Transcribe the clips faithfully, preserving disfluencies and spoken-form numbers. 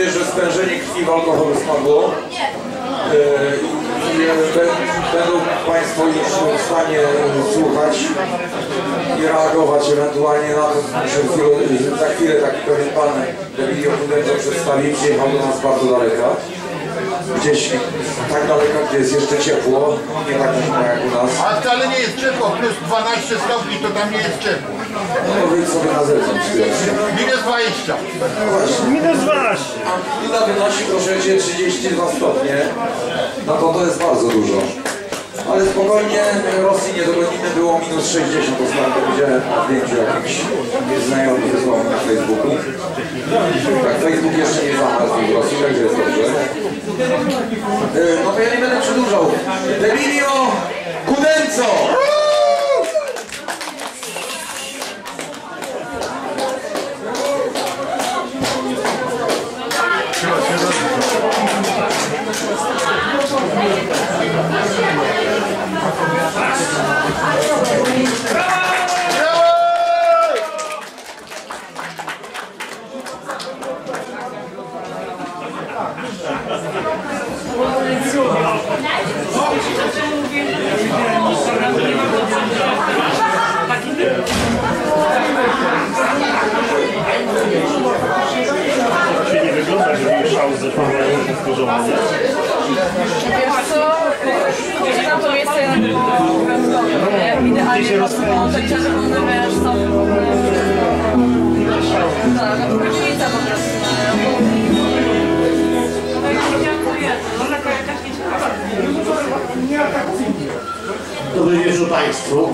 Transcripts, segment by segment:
nadzieję, że stężenie krwi w alkoholu spadło. I będą Państwo już w stanie słuchać i reagować ewentualnie na to, że za chwilę taki pewien pan Emilio Pudenzo przedstawi, przyjechał do nas bardzo daleka. Gdzieś tak daleko, gdzie jest jeszcze ciepło, nie tak zimno jak u nas. A wcale nie jest ciepło, plus dwanaście stopni to tam nie jest ciepło. No wyjdź sobie na zewnątrz. Minus dwadzieścia. No minus dwanaście. A Lila wynosi, proszę Cię, trzydzieści dwa stopnie. No to to jest bardzo dużo. Ale spokojnie, Rosji nie dogonimy, było minus sześćdziesiąt, ostatnio widziałem na zdjęciu jakimś znajomych wysłał na Facebooku. Tak, Facebook jeszcze nie zamarzł w Rosji, także jest dobrze. No to ja nie będę przedłużał. Emilio Pudenzo! Się nie wygląda, żeby szał ze powtórzony. Wiesz co? Na to miejsce idealnie rozpocząć, żeby one wiesz co? Tak, no to różnica po prostu. Dobry wieczór Państwu.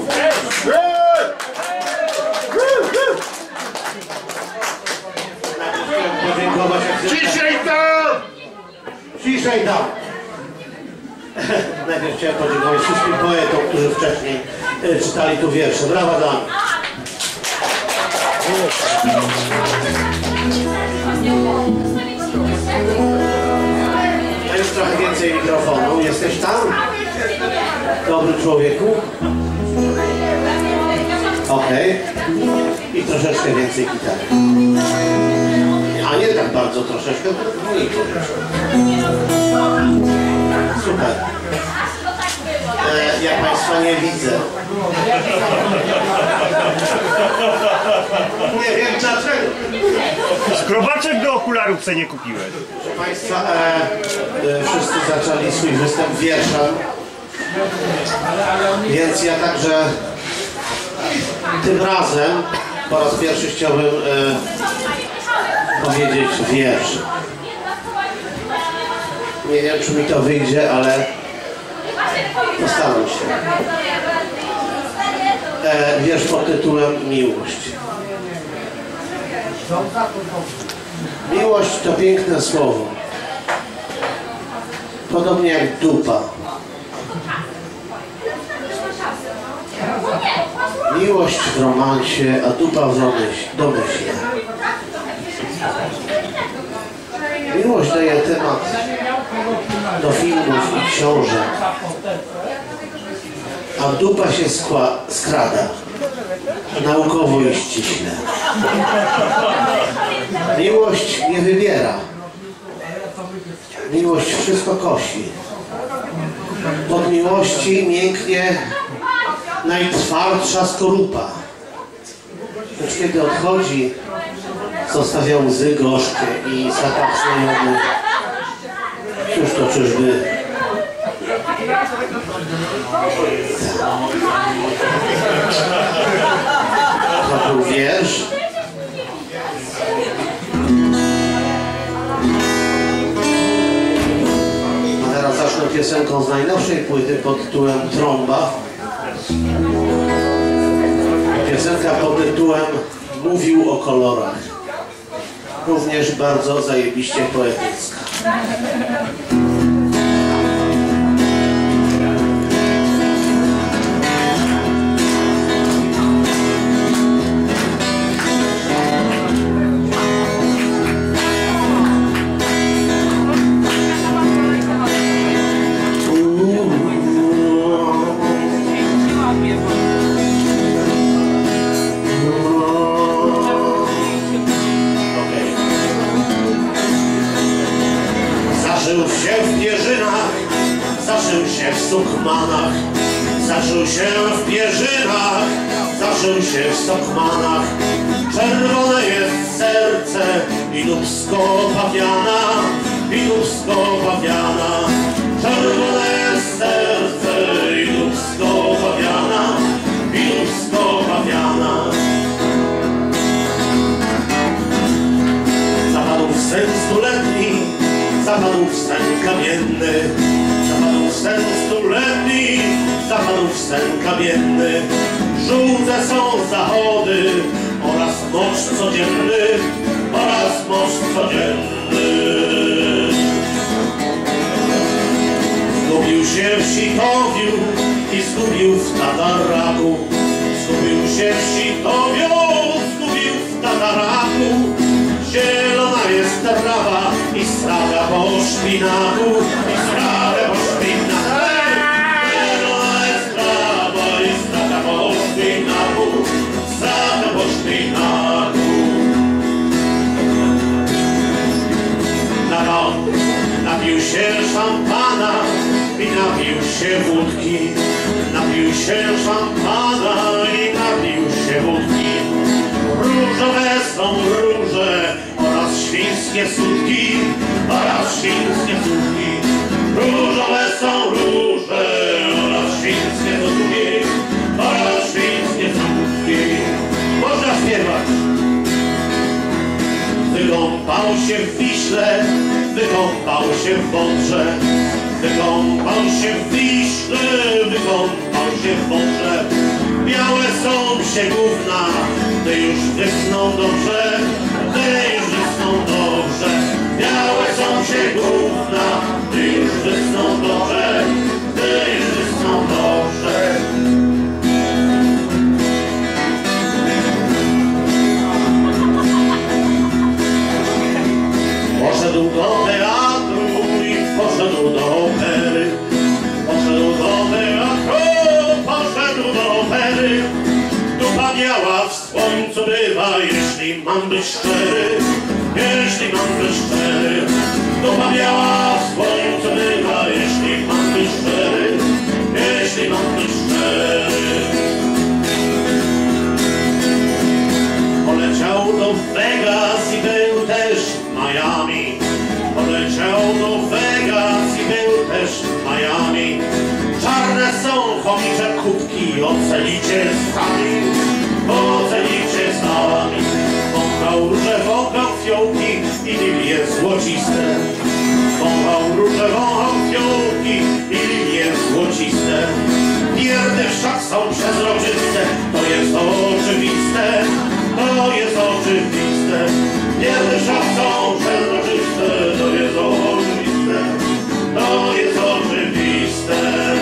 Ciszej tam! Ciszej tam! Najpierw chciałem podziękować wszystkim poetom, którzy wcześniej e, czytali tu wiersze. Brawa dla nich. A już trochę więcej mikrofonu. Jesteś tam? Dobry człowieku. Okej. Okay. I troszeczkę więcej gitary. A nie tak bardzo troszeczkę, tylko mniej troszeczkę. Super. E, ja Państwa nie widzę. Nie wiem dlaczego. Skrobaczek do okularów se nie kupiłeś. Proszę Państwa, e, e, wszyscy zaczęli swój występ wierszem. Więc ja także tym razem po raz pierwszy chciałbym e, powiedzieć wiersz. Nie wiem, czy mi to wyjdzie, ale postaram się. E, wiersz pod tytułem Miłość. Miłość to piękne słowo. Podobnie jak dupa. Miłość w romansie, a dupa w domyśle. Miłość daje temat do filmów i książek, a dupa się skrada, naukowo i ściśle. Miłość nie wybiera. Miłość wszystko kosi. Od miłości mięknie najtwardsza skorupa. Lecz kiedy odchodzi, zostawia łzy gorzkie i zapach znajomy. Cóż to czyżby? To był wiersz. A teraz zacznę piosenką z najnowszej płyty pod tytułem Trąba. Piosenka pod tytułem Mówił o kolorach. Również bardzo zajebiście poetycka. zaczął się w Pierzynach, zaczął się w Stockmanach. Czerwone jest serce i dubsko pawiana, i dubsko pawiana. Czerwone jest serce i dubsko pawiana, i dubsko pawiana. Zapadł w sen stuletni, zapadł w sen kamienny, zapadł w sen stuletni, zapadł w sen kamienny. Żółte są zachody oraz mocz codzienny, oraz mocz codzienny. Zgubił się w Sitowiu i zgubił w Tataraku. Zgubił się w Sitowiu, zgubił w Tataraku. Zielona jest trawa i straga po szpinaku, i straga po szpinaku. Zielona jest trawa i straga po szpinaku, straga po szpinaku. Napił się szampana i napił się wódki. Napił się szampana i napił się wódki. Różowe są róże oraz świńskie sutki, oraz świńskie sutki. Różowe są róże oraz świńskie sutki, oraz świńskie sutki. Można śpiewać. Wykąpał się w Wiśle, wykąpał się w Wątrze. Wykąpał się w Wiśle, wykąpał się w Wątrze. Białe są się gówna, gdy już wysną dobrze, gdy już wysną dobrze. Białe są się gówna, gdy już wysną dobrze, gdy już wysną dobrze. Poszedł do teatru i poszedł do opery. Poszedł do teatru, poszedł do opery. Dupa biała w słońcu bywa, jeśli mam być szczery, jeśli mam być szczery. Dupa biała w słońcu bywa, jeśli mam być szczery, jeśli mam być szczery. Poleciał do Vegas i był też w Miami. Poleciał do Vegas i był też w Miami. Czarne są chomicze kubki, ocenicie sami, ocenicie sami. Wąchał róże, wąchał fiołki i lilie złociste. Wąchał róże, wąchał fiołki i lilie złociste. Pierdy wszak są przezroczyste, to jest oczywiste, to jest oczywiste. Pierdy wszak są przezroczyste, to jest oczywiste, to jest oczywiste.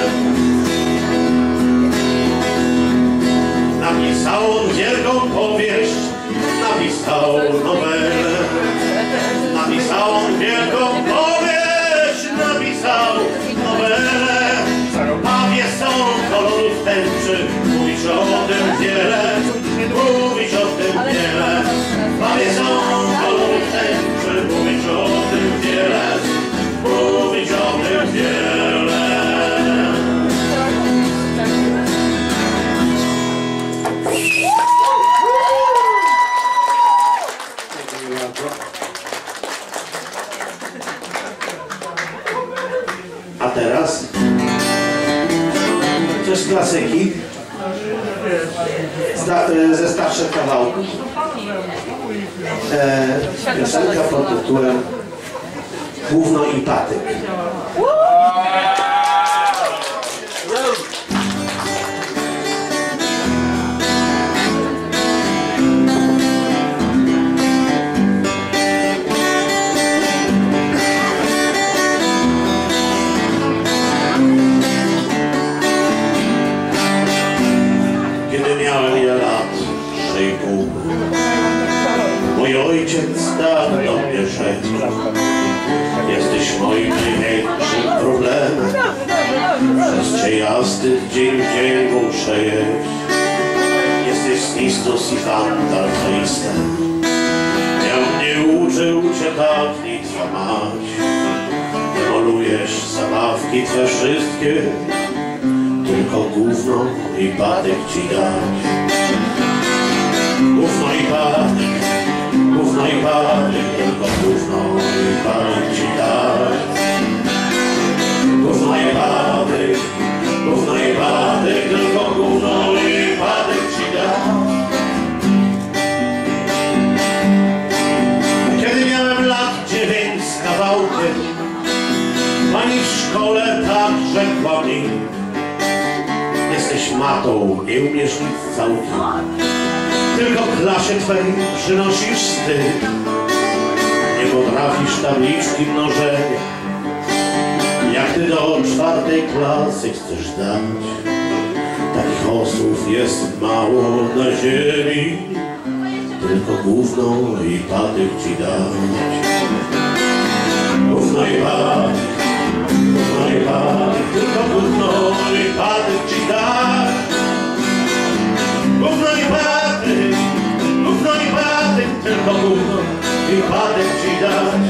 Napisał on wielką powieść, napisał nowelę. Napisał on wielką powieść, napisał nowelę. Pawie są kolorów tęczy, mówić o tym wiele, mówić o tym wiele. Pawie są kolorów tęczy, mówić o tym wiele, mówić o tym wiele. A teraz coś z klasyki, Zda, ze starszych kawałków. E, piosenka pod tytułem Gówno i patyk. Miałem ja lat trzy i pół. Mój ojciec dał do mnie rzekł: jesteś moim największym problemem. Przez cię ja z tych dzień w dzień muszę jeść. Jesteś snistus i fantartoista. Ja mnie uczył cię tak ni twa mać. Demolujesz zabawki twe wszystkie. tylko gówno i patyk ci dać. Gówno i patyk, gówno i patyk, tylko gówno i patyk ci dać. Gówno i patyk, gówno i patyk, tylko gówno i patyk ci dać. Kiedy miałem lat dziewięć z kawałkiem, pani w szkole tak rzekła mi: jesteś matą, nie umiesz nic całkiem, tylko klasie twej przynosisz wstyd. Nie potrafisz tabliczki mnożenia, jak ty do czwartej klasy chcesz dać. Takich osób jest mało na ziemi, tylko gówno i patyk ci dać. Gówno i patyk, gówno i patyk, tylko gówno i patyk ci dać. Gówno i patyk, gówno i patyk, tylko gówno i patyk ci dać.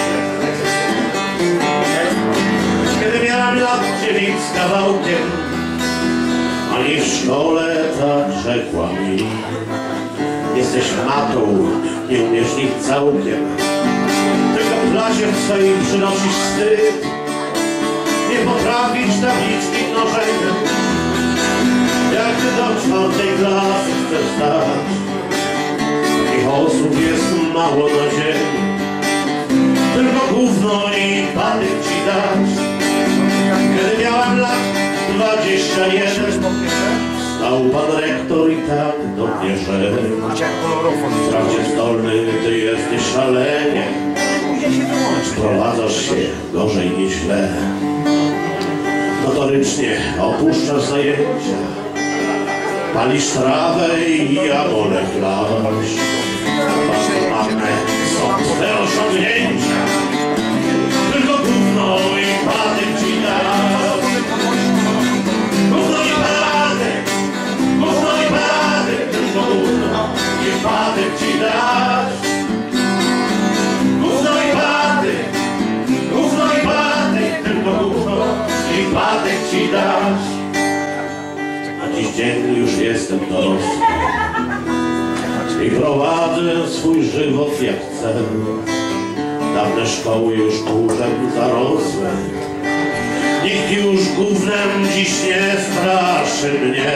Kiedy miałem lat dziewięć z kawałkiem, ani w szkole tak rzekła mi: jesteś matą, nie umiesz nic całkiem, tylko w klasie w swojej przynosisz wstyd. Nie potrafisz tabliczki mnożenia, jak ty do czwartej klasy chcesz dać. Takich osób jest mało na ziemi, tylko gówno i patyk ci dać. Kiedy miałem lat dwadzieścia jeden, stał pan rektor i tak do mnie rzekł: wprawdzie zdolny ty jesteś szalenie, lecz prowadzasz się gorzej niż źle. Notorycznie opuszczasz zajęcia, palisz trawę i jagole chlasz. Marne są twe osiągnięcia, tylko gówno i patyk ci dać. Gówno i patyk, gówno i patyk, tylko gówno i patyk ci dać. Gówno i patyk, gówno i patyk, tylko gówno i patyk ci dać. A dziś dzień już jestem dorosły i prowadzę swój żywot jak chcę. Dawne szkoły już kurzem zarosłe, nikt już gównem dziś nie straszy mnie.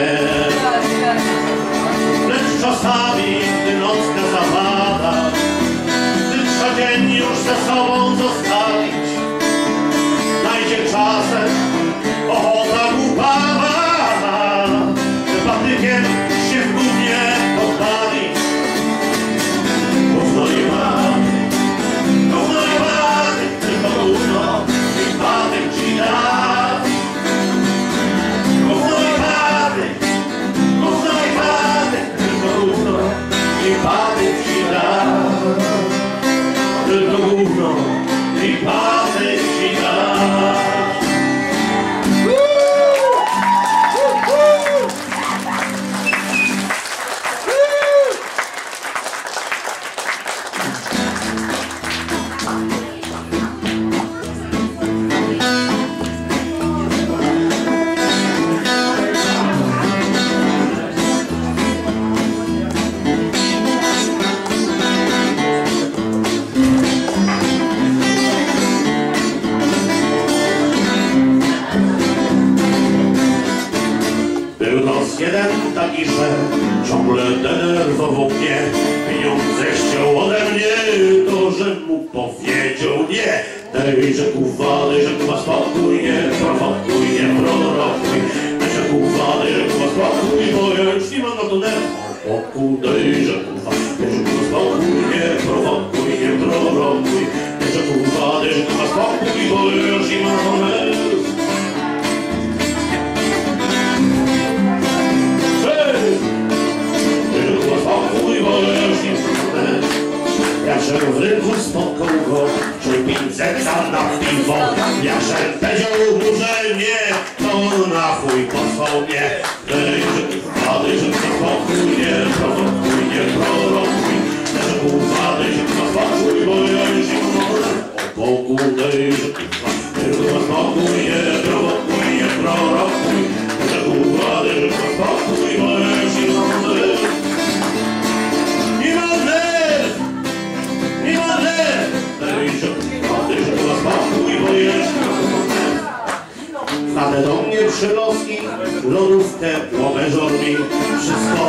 Lecz czasami, gdy nocka zapada, gdy trzeba dzień już ze sobą zostawić, znajdzie czasem ochota głupawa, że patykiem się w gównie pobawić. Gówno i patyk, gówno i patyk, tylko gówno i patyk ci dać. Gówno i patyk, gówno i patyk, tylko gówno i patyk ci dać. Tylko gówno i patyk ci dać. Jeden taki, że ciągle denerwował mnie, pieniądze chciał ode mnie, to że mu powiedział nie. Dejże kuwa, dejże kuwa spokój, nie prowokuj, nie prorokuj. Dejże kuwa, dejże kuwa spokój, bo ja już nie mam na to nerwu. Spokój, dejże kuwa, dejże kuwa spokój, nie prowokuj, nie prorokuj. Dejże kuwa, dejże kuwa spokój, bo ja już nie mam na to nerwu. Jakże w rynku spotkał go, że pięćset na piwo. Jakże powiedział mu, że nie, to na chuj posłał mnie. Dejże kuwa, dejże kuwa spokój, nie prowokuj, nie prorokuj. Dejże kuwa, dejże kuwa spokój, bo ja już nie mogę. O Bogu, dejże kuwa, dejże kuwa spokój, nie prowokuj, nie prorokuj. Dejże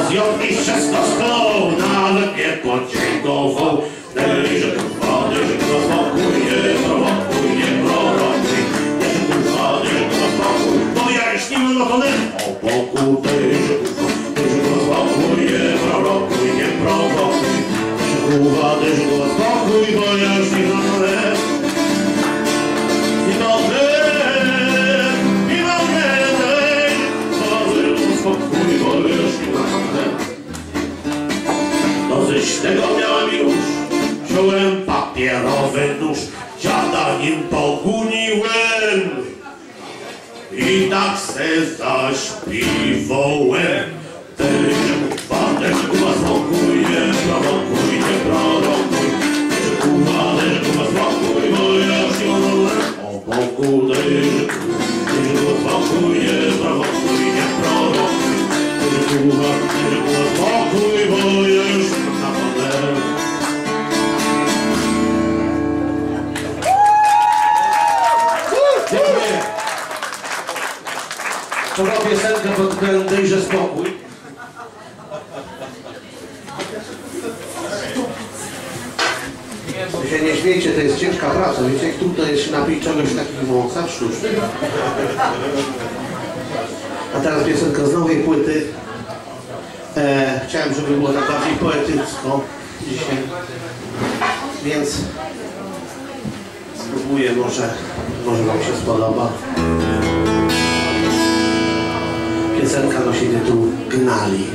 zjadł i wszystko sklął, nawet nie podziękował. Dejże kurwa, dejże kurwa spokój, nie prowokuj, nie prowokuj. Dejże kurwa, dejże kurwa spokój, bo ja już nie mam to o boku. Dejże kurwa, dejże kurwa spokój, nie prowokuj, nie prowokuj. Dejże kurwa, dejże kurwa spokój, bo ja już nie mam to i dobry, i dobry, dobry, spokój, bo już nie mam dosyć tego miałem już. Wziąłem papierowy nóż, dziada nim poguniłem i tak se zaśpiwałem. Dejże kurwa, dejże kurwa spokój, nie prowokuj, nie prowokuj. Dejże kurwa, dejże kurwa spokój, bo ja już nie mam o boku. Dejże kurwa spokój, nie prowokuj, nie prowokuj. Dejże kurwa, dejże kurwa spokój, bo ja już nie mam na panel. Dziękuję. To była piosenka pod tytułem Dejże spokój. Wy się nie śmiejcie, to jest ciężka praca. Wiecie, jak trudno jest się napić czegoś takiego wąsa sztucznych. A teraz piosenka z nowej płyty. E, chciałem, żeby było tak bardziej poetycko dzisiaj. Więc spróbuję, może, może wam się spodoba. Piosenka nosi tytuł Gnali.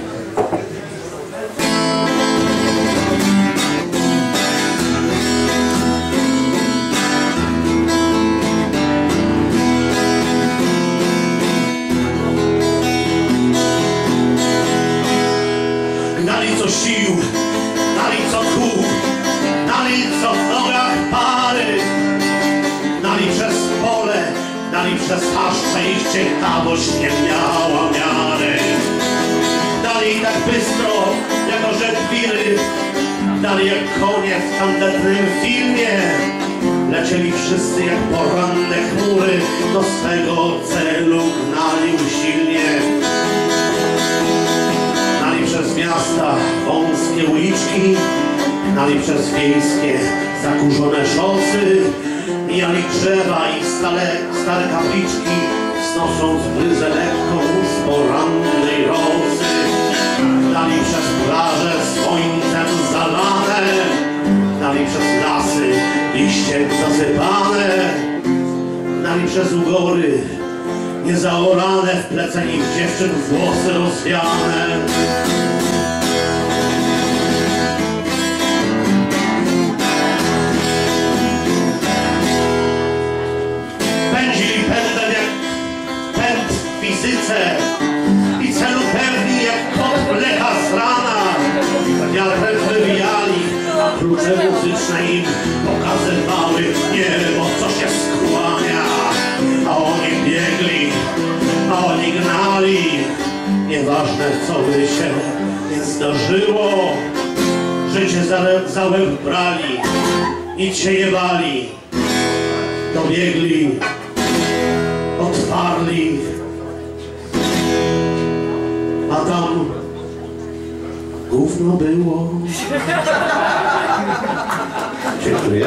Gnali co sił, gnali co kół, gnali co w nogach pary. Gnali przez pole, gnali przez paszczę, ich ciekawość nie miała miary. Gnali tak bystro, jak orzeźwiry, gnali jak konie w tandetnym filmie. Lecieli wszyscy jak poranne chmury, do swego celu gnali usilnie. Gnali przez miasta wąskie uliczki, gnali przez wiejskie zakurzone szosy, mijali drzewa i stale, stare kapliczki, znosząc bryzę lekką z porannej rosy. Gnali przez plaże słońcem zalane, gnali przez lasy liściem zasypane, gnali przez ugory niezaorane, w plecenich dziewczyn włosy rozwiane. Pędzili pędem jak pęd w fizyce i celu pewni jak kot mleka z rana. Wiatrem wywijali, a klucze muzyczne im pokazywały niebo, co się skłania. A oni biegli, a oni gnali. Nieważne, co by się nie zdarzyło, życie za, za łeb brali, nic się nie bali. Dobiegli, otwarli, a tam gówno było. Dziękuję.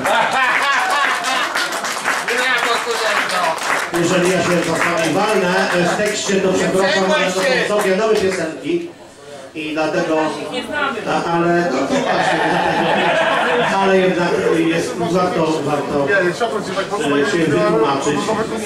Jeżeli ja się czasami walnę w tekście, to przepraszam, ale to są sobie nowe piosenki i dlatego, a, ale no, to właśnie, dlatego, ale jednak jest warto, warto e, się wytłumaczyć.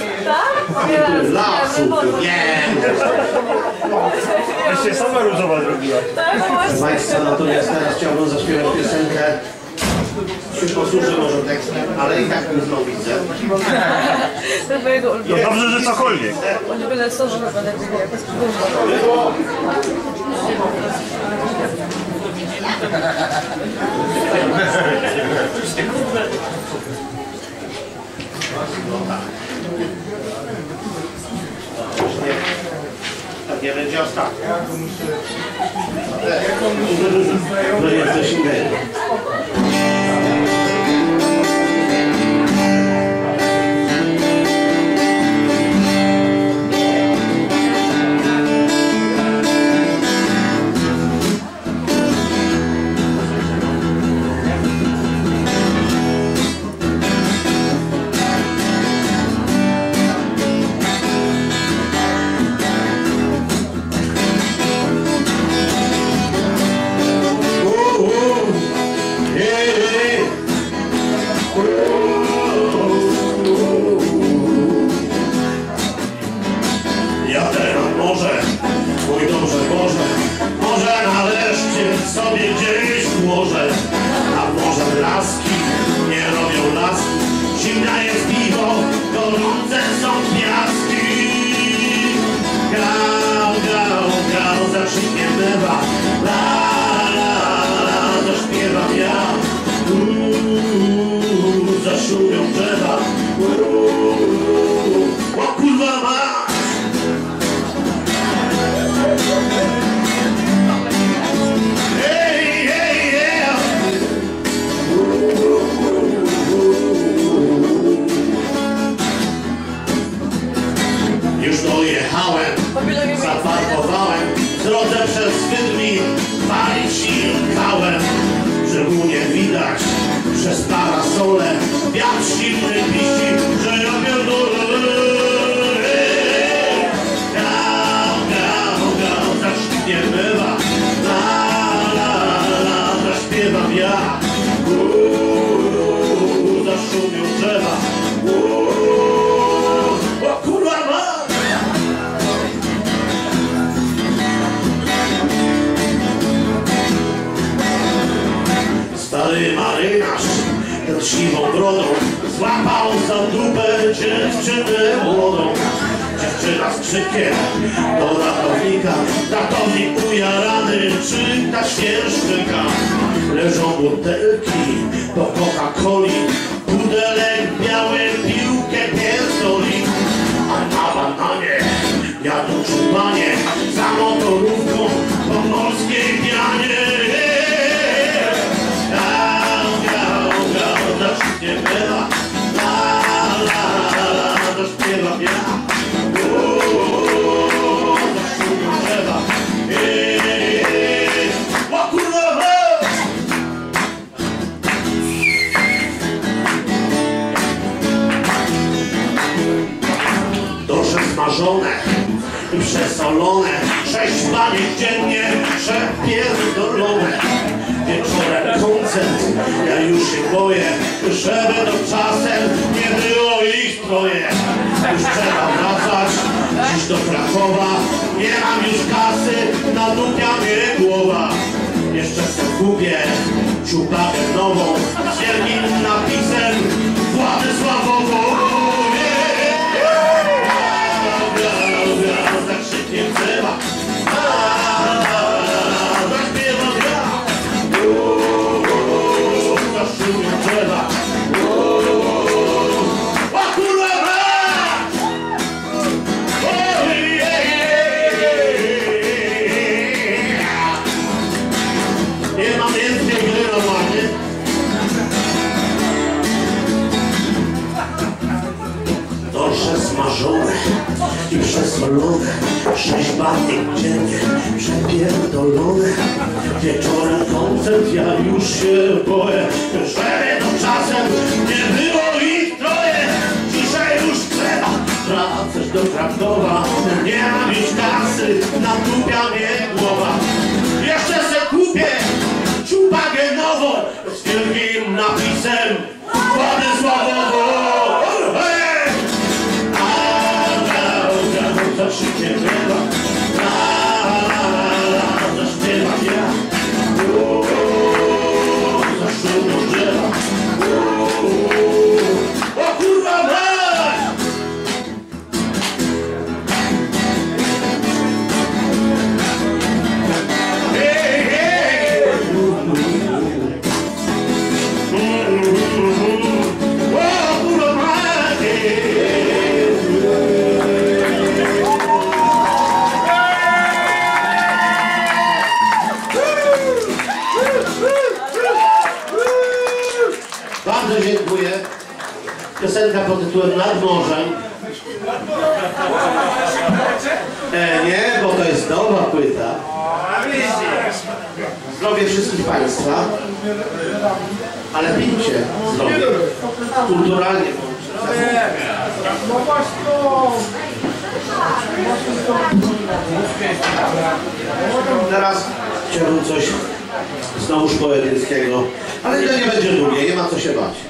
Lasu, nie! Jeszcze sama różowa zrobiła. Proszę Państwa, natomiast teraz chciałbym zaśpiewać piosenkę. Się posłużę może tekstem, ale i tak już znowu widzę. To twojego No dobrze, że cokolwiek. Oni byle są, że będę wiedział, jak jest gówno. Tak nie będzie ostatnia. To jest coś innego. sobie gdzieś w morze. A morze laski nie robią laski. Zimna jest piwo, gorące są piaski. Gał, gał, gał, zakrzykiem bywa. La, la, la, zaśpiewam ja. Uuu, zaszumią drzewa. Uuu, o kurwa ma. Hey, hey, yeah. Już dojechałem, zaparkowałem, w drodze przez Wydmin palić silkałem, że mu nie widać przez parasole, wiatr silny piści, że ja pierdolę. Gał, gał, gał, zacznie bywa, la, la, la, zaśpiewam ja. Uuu, zaszumią drzewa. Uuu, o kurwa ma. Stary marynarz z siwą brodą złapał za dupę dziewczynę młodą. Dziewczyna z krzykiem do ratownika, ratownik ujarany czyta świerszczyka. Leżą butelki do Coca-Coli, pudelek biały, piłkę pierdoli. A na bananie jadą czubanie za motorówką po morskiej pianie. Nie bywa, la, la, la, zaśpiewam ja. Uuu, zaszumią drzewa. Ej, ej, o kurwa! Dorsze smażone i przesolone, sześć baniek dziennie przepierdolone. Wieczorem koncert, ja już się boję, żeby to czasem nie było ich troje. Już trzeba wracać, dziś do Krakowa, nie mam już kasy, nadupia mnie głowa. Jeszcze se kupię ciupakę nową, z wielkim napisem Władysławowo. Za krzykiem drzewa, zaśpiewam ja. Zaszumią drzewa. O kurwa mać! Nie mam więcej gry normalnie. Dorsze smażone i przesolone, sześć batek dziennie przepierdolone. Wieczorem koncert, ja już się boję, żeby to czasem nie było ich troje. Dzisiaj już trzeba wracać do Krakowa, nie mam już kasy, natupia mnie głowa. Jeszcze se kupię ciupakę nową z wielkim napisem Władysławowo. Hey! A, gał, gał, zakrzykiem bywa, la, la, la, zaśpiewam ja. Zaszumią drzewa. O kurwa mać! Hej, hej! O kurwa mać! Bardzo dziękuję. Piosenka pod tytułem Nad morzem. E, nie, bo to jest nowa płyta. Zdrowie wszystkich Państwa. Ale pińcie zdrowie. Kulturalnie. Teraz chciałbym coś znowuż poetyckiego, ale to nie będzie długie, nie ma co się bać.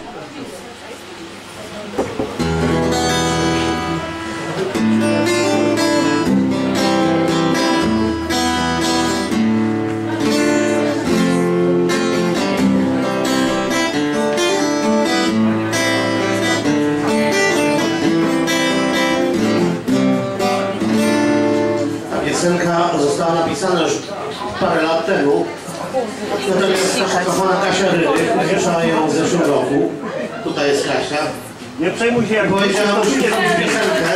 temu. Natomiast nasza kochana Kasia Ryryk wywieszała ją w zeszłym roku. Tutaj jest Kasia. Nie przejmuj się, jak Powiedziała, musi zrobić piosenkę.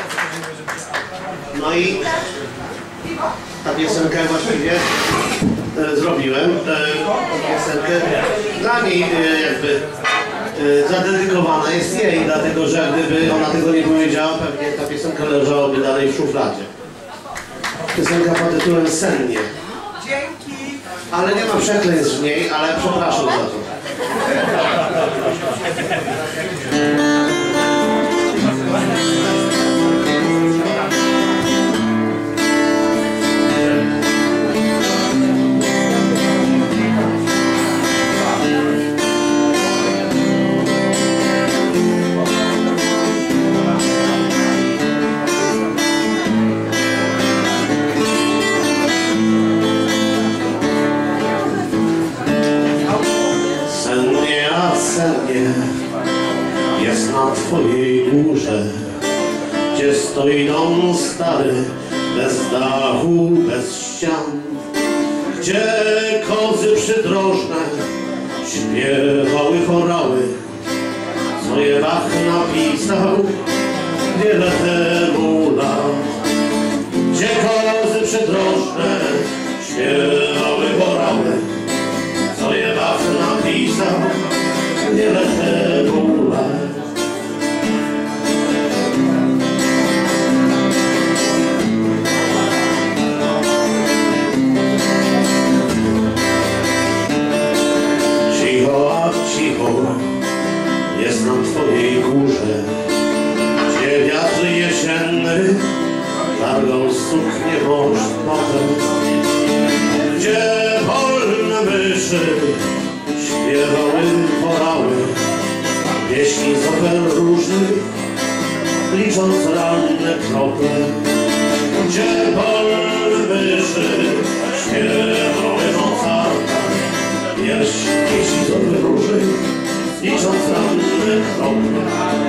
No i ta piosenkę właściwie e, zrobiłem. E, piosenkę dla niej e, jakby e, zadedykowana jest jej, dlatego że gdyby ona tego nie powiedziała, pewnie ta piosenka leżałaby dalej w szufladzie. Piosenka pod tytułem Sennie. Dzięki. Ale nie ma przekleństw w niej, ale przepraszam za to. Jest na twojej górze, gdzie stoi dom stary, bez dachu, bez ścian, gdzie kozy przydrożne śpiewały chorały, co je Bach napisał wiele temu lat. Gdzie kozy przydrożne śpiewały chorały, co je Bach napisał wiele temu lat. Cicho, a cicho jest na twojej górze, gdzie wiatr jesienny targał suknię potem, gdzie polne myszy śpiewały chorały pieśni z oper różnych, licząc ranne krople. Gdzie polne myszy śpiewały Mozarta pieśni z oper różnych, licząc ranne krople.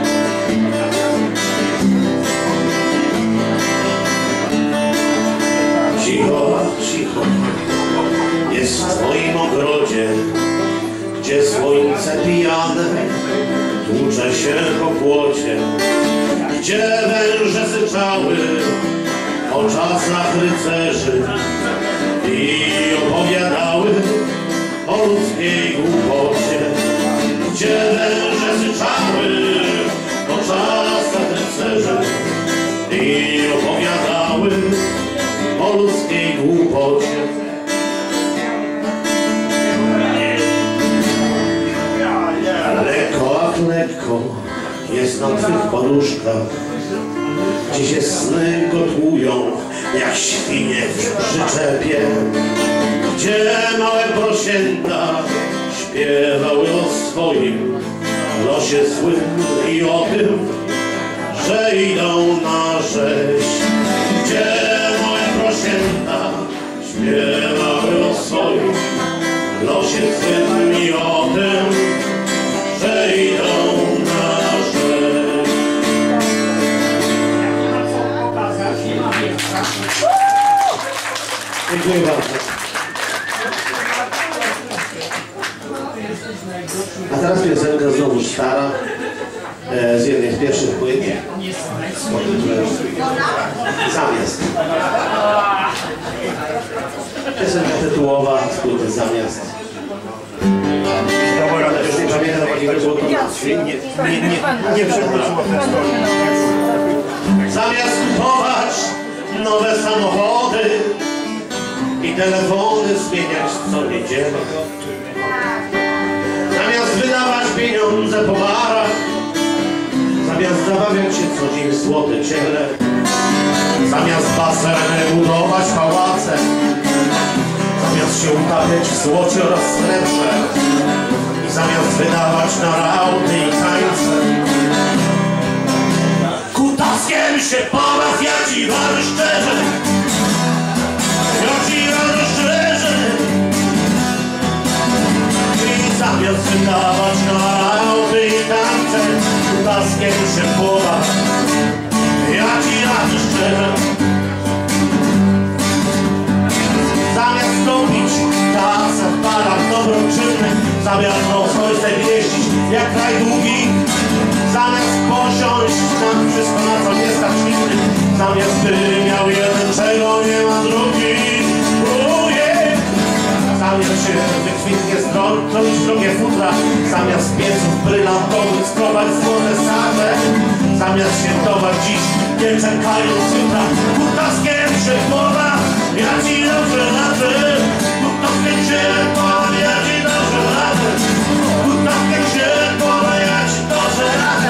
Cicho, cicho jest w twoim ogrodzie, gdzie słońce pijane tłucze się po płocie, gdzie węże syczały o czasach rycerzy i opowiadały o ludzkiej głupocie. Gdzie węże syczały o czasach rycerzy i opowiadały o ludzkiej głupocie. Lekko, ach lekko jest na twych poduszkach, gdzie się sny gotują jak świnie w przyczepie, gdzie małe prosięta śpiewały o swoim losie złym i o tym, że idą na rzeź. Gdzie małe prosięta śpiewały o swoim losie złym i o tym, że idą na rzeź. Dziękuję bardzo. A teraz piosenka znowu stara, e, z jednej z pierwszych płyt. Zamiast. Piosenka tytułowa z płyty Zamiast. Nie pamiętam takiego złoto. Nie, nie, nie, nie przewróciło ten stol. Zamiast kupować nowe samochody i telefony zmieniać co niedzielę, zamiast wydawać pieniądze po barach, zamiast zabawiać się co dzień w złote ciele, zamiast baseny budować pałace, zamiast się utapiać w złocie oraz srebrze i zamiast wydawać na rauty i tańce, kutaskiem się pobaw, ja ci wam szczerze, ja ci wam szczerze. I zamiast wydawać na rauty i tańce, kutaskiem się pobaw, ja ci wam szczerze. Zamiast topić zamiast rosnąć chce wieścić jak kraj długi, zamiast posiąść nam wszystko na co nie stać nigdy, zamiast by miał jeden czego nie ma drugi. Ujej! Zamiast się wykwintnie stroić drogie futra, zamiast pieców brylantowym sprowadź złote sarze, zamiast świętować dziś, nie czekając jutra, kutaskiem się głowa, ja ci dobrze radzę, kutaskiem się głowa, ja ci dobrze radzę, kutaskiem się głowa, ja ci dobrze radzę.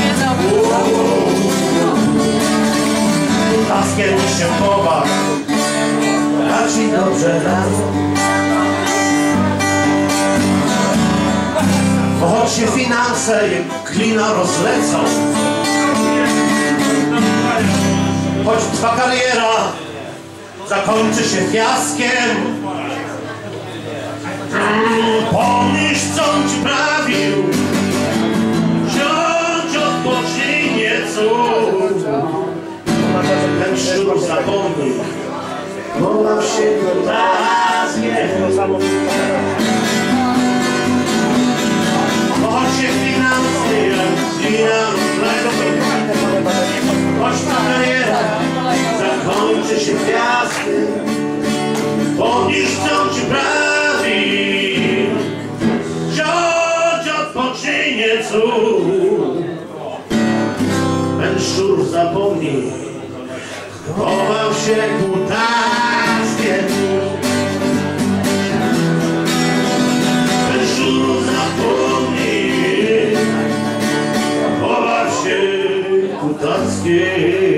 Kutaskiem się głowa, ja ci dobrze radzę. Bo choć się finanse jak glina rozlecą, choć twa kariera zakończy się fiaskiem, pomnisz co ci prawił, wziąć odpocznij nieco, ten szczur zapomnij, wołał się kutaskiem. Choć się finanse jak glina rozlecą, choć ta kariera zakończy się fiaskiem, pomnisz co ci prawi, wziąć odpocznij nieco, ten szczur zapomnij, chował się kutaskiem. Ten szczur zapomnij, chował się kutaskiem.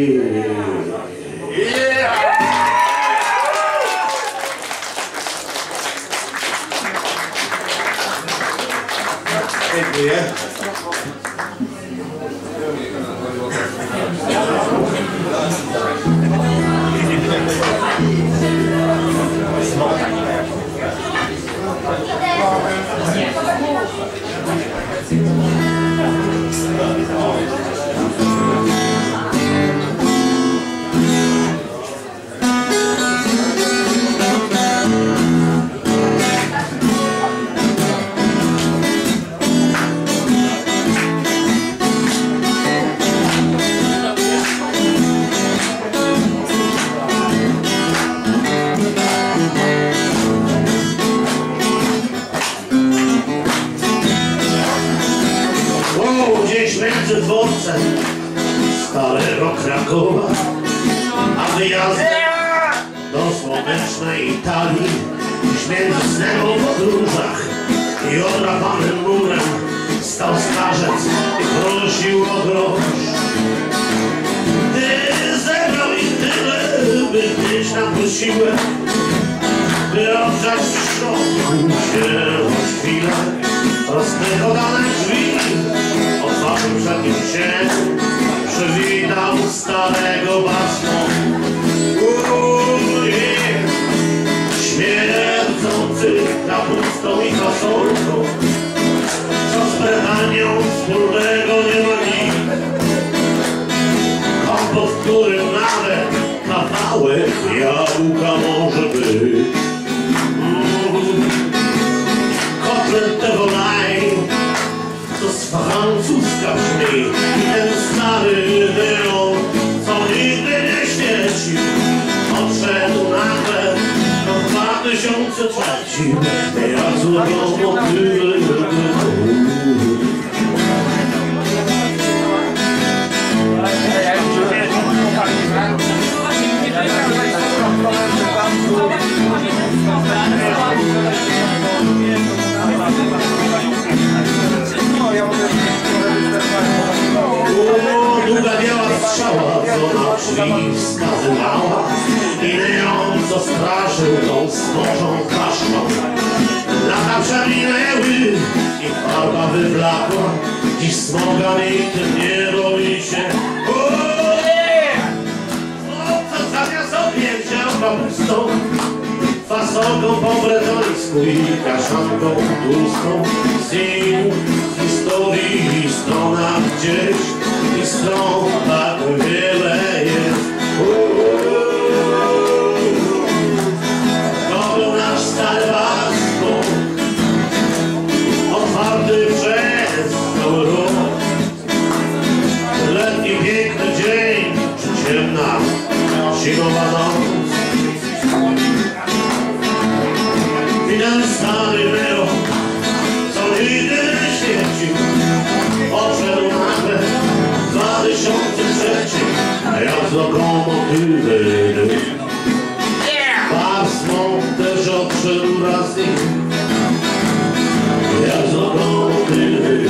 Dziękuję. Między dworcem starego Krakowa a wyjazdem do słonecznej Italii, dziś między snem o podróżach i odrapanym murem stał starzec i prosił o grosz. Ty zebrał ich tyle, by mieć na posiłek, by ogrzać w środku się choć chwilę. Rozkrygodane drzwi otworzył przed nim się, przywitał starego basmo. Ujej, śmierdzący kapustą i fasolką, co z Bretanią wspólnego nie ma nikt. Kompot, w którym nawet kawałek jabłka może być. Kotlet de volaille, to z francuska brzmi, i ten stary neon, co nigdy nie świecił, odszedł nagle do dwa tysiące trzeci, jak złego motywy. Długa biała strzała, co na drzwi wskazywała, i neon, co straszył tą smoczą kaszką. Lata przeminęły i farba wywlakła, dziś smogami tym nie roi się. Co zamiast objęć wziął kapustą, fasolką po bretońsku i kaszanką tłustą. Z nim historii strona gdzieś i stron tak wiele jest. To był nasz stary basmo, ten stary Leo, co nigdy nie świecił, odszedł nagle w dwa tysiące trzecim, jak z lokomotywy. Pasmą też odszedł raz i jak z lokomotywy.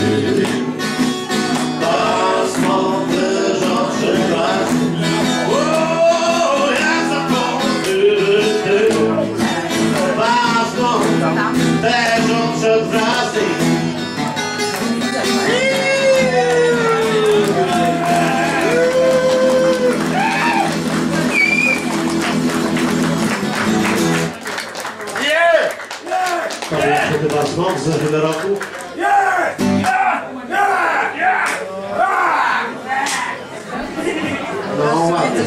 Pasmą też odszedł raz i o, jak z lokomotywy. Pasmą też odszedł raz i to chyba smok z zeszłego roku. No ładnie.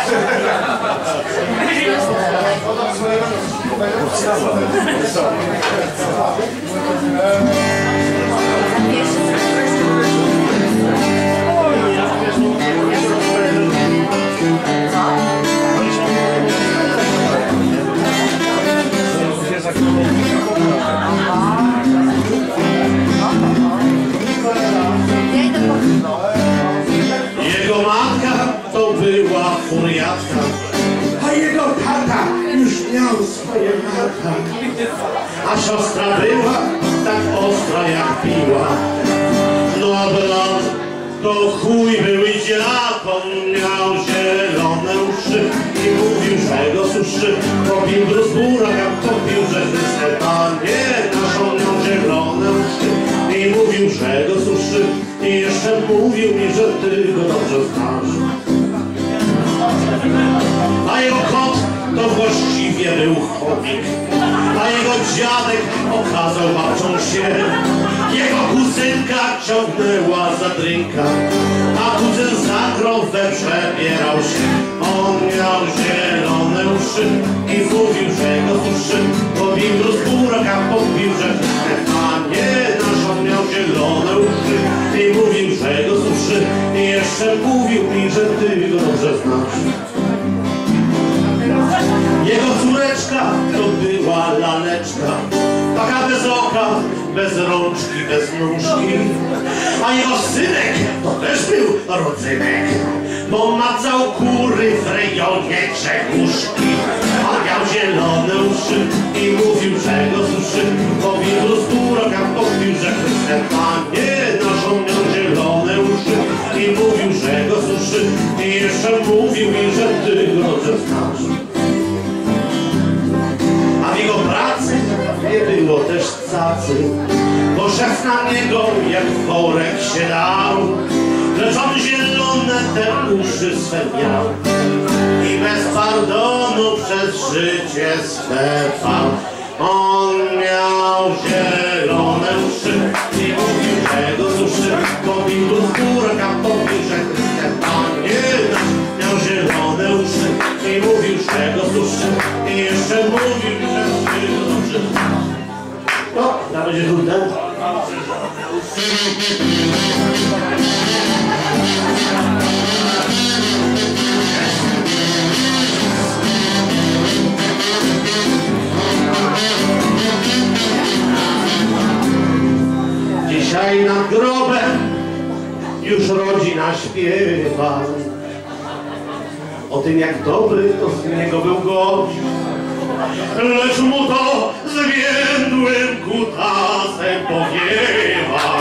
Jego matka to była furiatka, a jego tata już miał swoje lata. A siostra była tak ostra jak piła. No a brat to chuj był i dziad, on miał zielone uszy i mówił, że go suszy. Popił brus buraka, popił, że Chryste Panie naszą miał zielone uszy i mówił, że go suszy. I jeszcze mówił mi, że ty go dobrze znasz. A jego kot to właściwie był chomik, a jego dziadek okazał babcią się. Jego kuzynka ciągnęła za drinka, a kuzyn za krowę przebierał się. On miał zielone uszy i mówił, że go suszy. Popił brus buraka, popił, że Panie nasz, on miał zielone uszy i mówił, że go suszy. I jeszcze mówił mi, że ty go dobrze znasz. Jego córeczka to była laleczka, taka bez oka, bez rączki, bez nóżki. A jego synek to też był rodzynek, bo macał kury w rejonie Grzegórzki. A miał zielone uszy i mówił, że go suszy. Popił brus buraka, popił, że Chryste Panie naszą miał zielone uszy i mówił, że go suszy. I jeszcze mówił mi, że ty go dobrze znasz. A w jego pracy nie było też cacy, bo szef na niego jak worek się dał. Lecz on zielone te uszy swe miał i bez pardonu przez życie swe trwał. On miał zielone uszy i mówił, że go suszy. Popił brus buraka, popił, że Chryste Panie nasz miał zielone uszy i mówił, że go suszy. I jeszcze mówił, że ty go dobrze znasz. No, to będzie trudne. Dzisiaj nad grobem już rodzina śpiewa o tym, jak dobry to z niego był gość. Lecz mu to zwiędłym kutasem powiewa,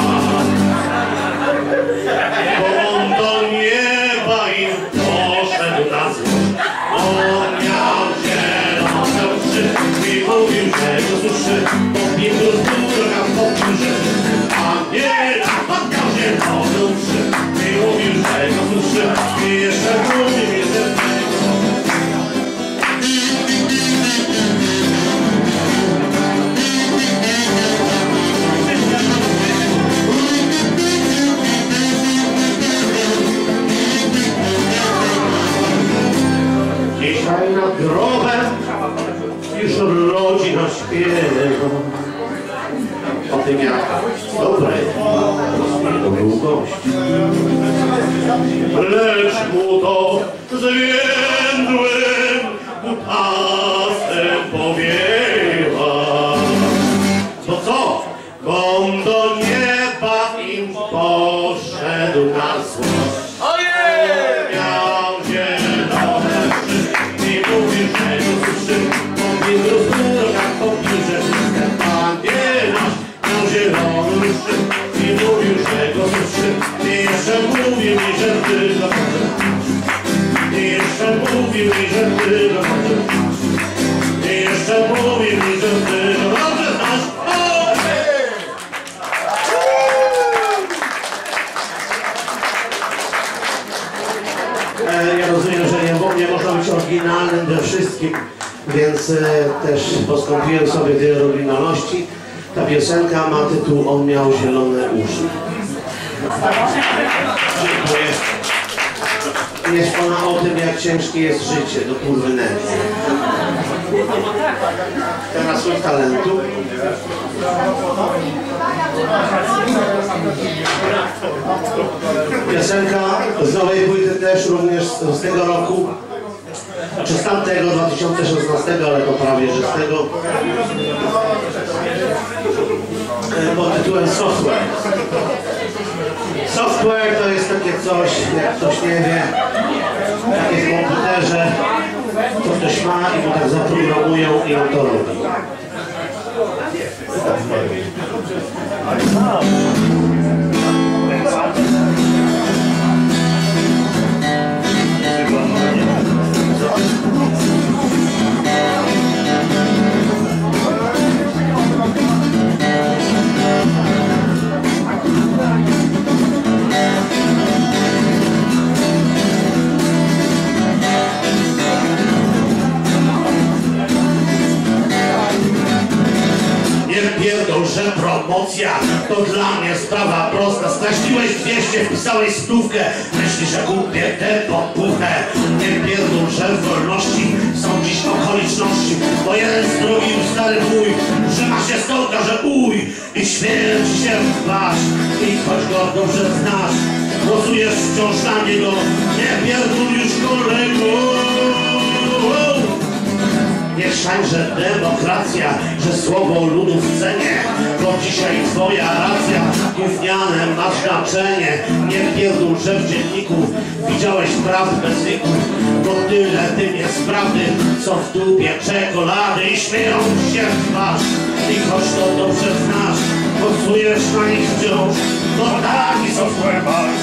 bo on do nieba im poszedł na złość. On miał zielone uszy i mówił, że go suszy. Popił brus buraka, popił, że Panie nasz miał zielone uszy i mówił, że go suszy. I jeszcze mówił, że dzisiaj nad grobem już rodzina śpiewa o tym, jak dobry to był gość. Lecz mu to zwiędłym kutasem powiewa, On do nieba im poszedł na złość. Miał zielone uszy i mówi, że go suszy. Mówił rozpór, jak popisze wszystkie. Panie nasz miał zielone uszy i mówił, że go suszy. I jeszcze mówił mi, że ty go I jeszcze mówił mi, że ty go I jeszcze mówił mi, że ty go dobrze znasz. Ja rozumiem, że nie, nie można być oryginalnym we wszystkim, więc e, też postąpiłem sobie wiele oryginalności. Ta piosenka ma tytuł On miał zielone uszy. Dziękuję. Jest ona o tym, jak ciężkie jest życie do kurwy nędzy. Teraz od talentu. Piosenka z nowej płyty też również z tego roku, czy z tamtego dwa tysiące szesnastego, ale to prawie że z tego, pod tytułem Software. Software to jest takie coś, jak ktoś nie wie, takie w komputerze, to ktoś ma i mu tak zaprogramują i on to robi. Pierdol, że promocja to dla mnie sprawa prosta. Straciłeś dwieście, wpisałeś stówkę. Myślisz, że kupię tę popówkę. Nie pierdol, że w wolności są dziś okoliczności. Bo jeden zrobił stary mój, że ma się stołka, że uj i śmieje ci się w twarz. I choć go dobrze znasz, głosujesz wciąż na niego. Nie pierdol już kolego. Nie chrzeń, że demokracja, że słowo ludu w cenie, bo dzisiaj twoja racja gówniane ma znaczenie. Nie pierdol, że w dzienniku widziałeś prawd bez liku, bo tyle tym jest prawdy, co w dupie czekolady i śmieją się w twarz. I choć to dobrze znasz, głosujesz na nich wciąż, bo taki software masz.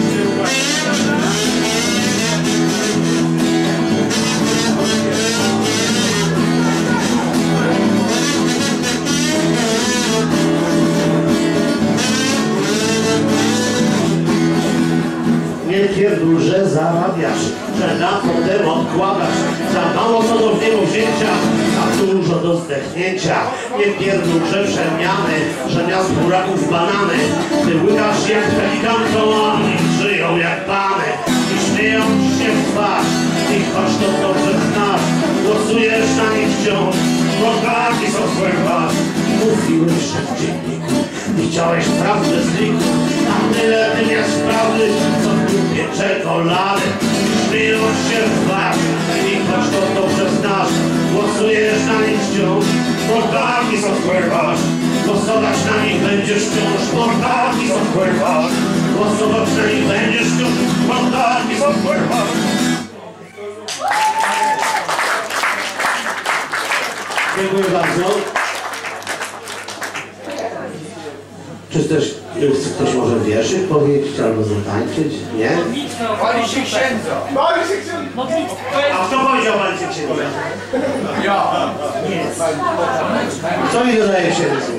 Nie pierdol, że zarabiasz, że na potem odkładasz. Za mało co do niego wzięcia, a dużo do zdechnięcia. Nie pierdol, że przemiany, że miast buraków banany. Ty łykasz jak pelikan, to oni żyją jak pany. I śmieją ci się w twarz, i choć to dobrze znasz, głosujesz na nich wciąż, bo taki software masz. Mówiłeś, że w dzienniku widziałeś prawdę z liku, a tyle tym jest prawdy, co w dupie czekolady. Śmieją się w twarz, i choć to dobrze znasz, głosujesz na nich wciąż, bo taki software masz. Głosować na nich będziesz wciąż, bo taki software masz. Głosować na nich będziesz wciąż, bo taki software masz. Dziękuję bardzo. Czy też ktoś może wierszyk powiedzieć albo zatańczyć? Nie? Pali się księdza! Pali się księdza! A kto powiedział pali się księdza? Ja! Co mi dodaje księdzu?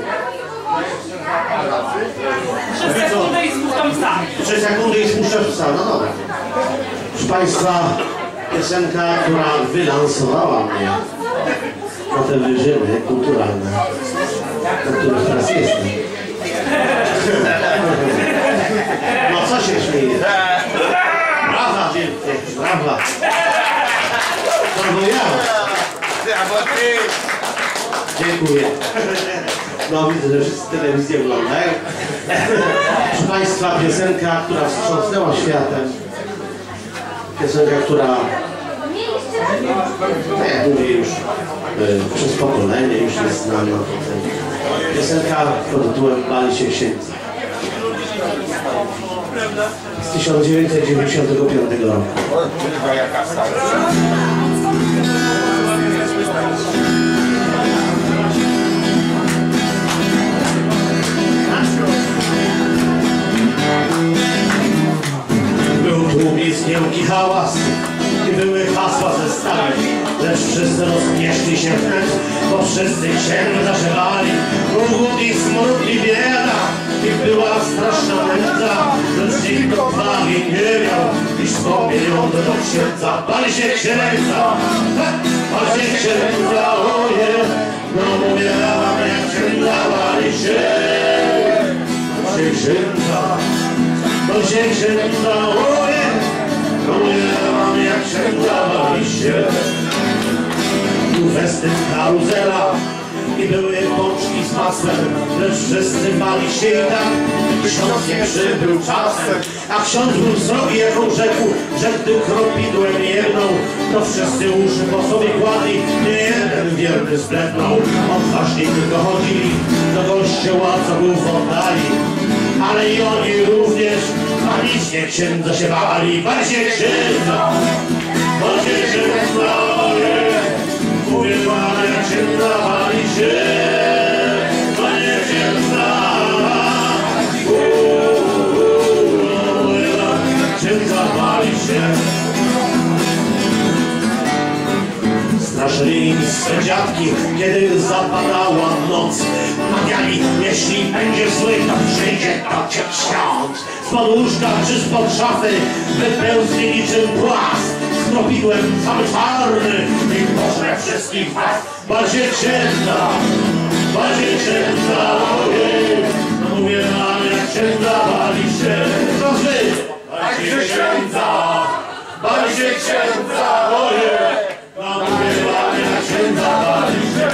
Przez sekundę i spuszczam psa. Przez sekundę i spuszczam psa, no dobra. Proszę Państwa, piosenka, która wylansowała mnie na te wyżyny kulturalne, na których teraz jestem. No co się śmieje? Brawa, wielkie, brawa. Brawo ja. Dziękuję. No widzę, że wszyscy telewizję oglądają. Proszę Państwa, piosenka, która wstrząsnęła światem. Piosenka, która, no jak mówię, już y, przez pokolenie już jest znana. Piosenka pod tytułem Bali się księdza. Z tysiąc dziewięćset dziewięćdziesiątego piątego roku. Kurwa, jaka stara. Był tłum i zgiełki hałas i były hasła ze stali, lecz wszyscy rozpieszli się wnet, bo wszyscy księdza zażywali. Był głód i smród i bieda i była straszna nędza, lecz nikt do wagi nie miał, iż z pieniądze do księdza. Bali się księdza, bali się księdza, oje, no mówię wam jak księdza, bali się, bali się księdza. Bali się księdza, oje, no mówię wam jak księdza, bali się. Był festyn karuzela i były pączki z masłem, lecz wszyscy bali się i tak, ksiądz nie przybył czasem. A ksiądz był srogi, jaką rzekł, że gdy kropidłem jedną, to wszyscy uszy po sobie kładli, nie jeden wierny zblednął. Odważni tylko chodzili do kościoła, co był w oddali, ale i oni również panicznie księdza się bali. Bali się księdza, bali się księdza, mówię wam jak księdza, bali się, bali się księdza, mówię wam jak księdza, bali się. Straszyli swe dziadki, kiedy zapadała noc. Mawiali, jeśli będziesz zły, to przyjdzie do cię ksiądz. Spod łóżka czy spod szafy wypełzli niczym płas. Z kropidłem cały czarny i pożre wszystkich was. Bal się księdza, bal się księdza, ojej. No mówię wam jak księdza bali się. To wy, bal się księdza, bal się księdza, ojej. No mówię wam jak księdza bali się.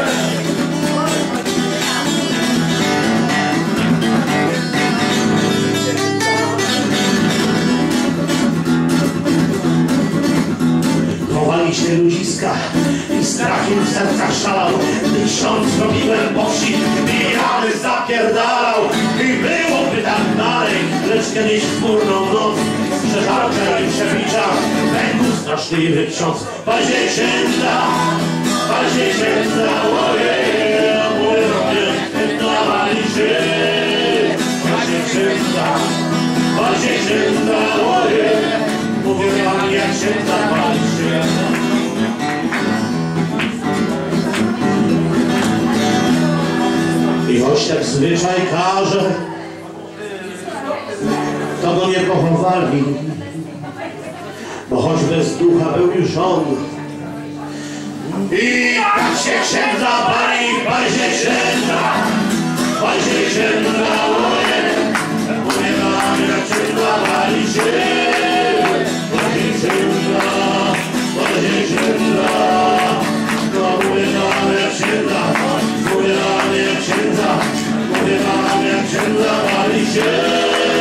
Chowali się ludziska i strach im w sercach szalał. Gdy ksiądz robiłem po wsi, pijany zapierdalał. I byłoby tak dalej, lecz kiedyś w chmurną noc z przeżarcia i przebicza pękł straszliwy ksiądz. Bal się księdza, bal się księdza, ojej, mówię, księdza bali się. Bal się księdza, bal się księdza, ojej, mówię wam jak księdza bali się. I choć tak zwyczaj każe, to go nie pochowali, bo choć bez ducha był już on. I tak się księdza bali, bali się księdza, bali się księdza, oje, mówię wam jak księdza bali się, bali się księdza, bali się księdza, no mówię wam jak księdza, mówię wam jak księdza, mówię wam jak księdza bali się.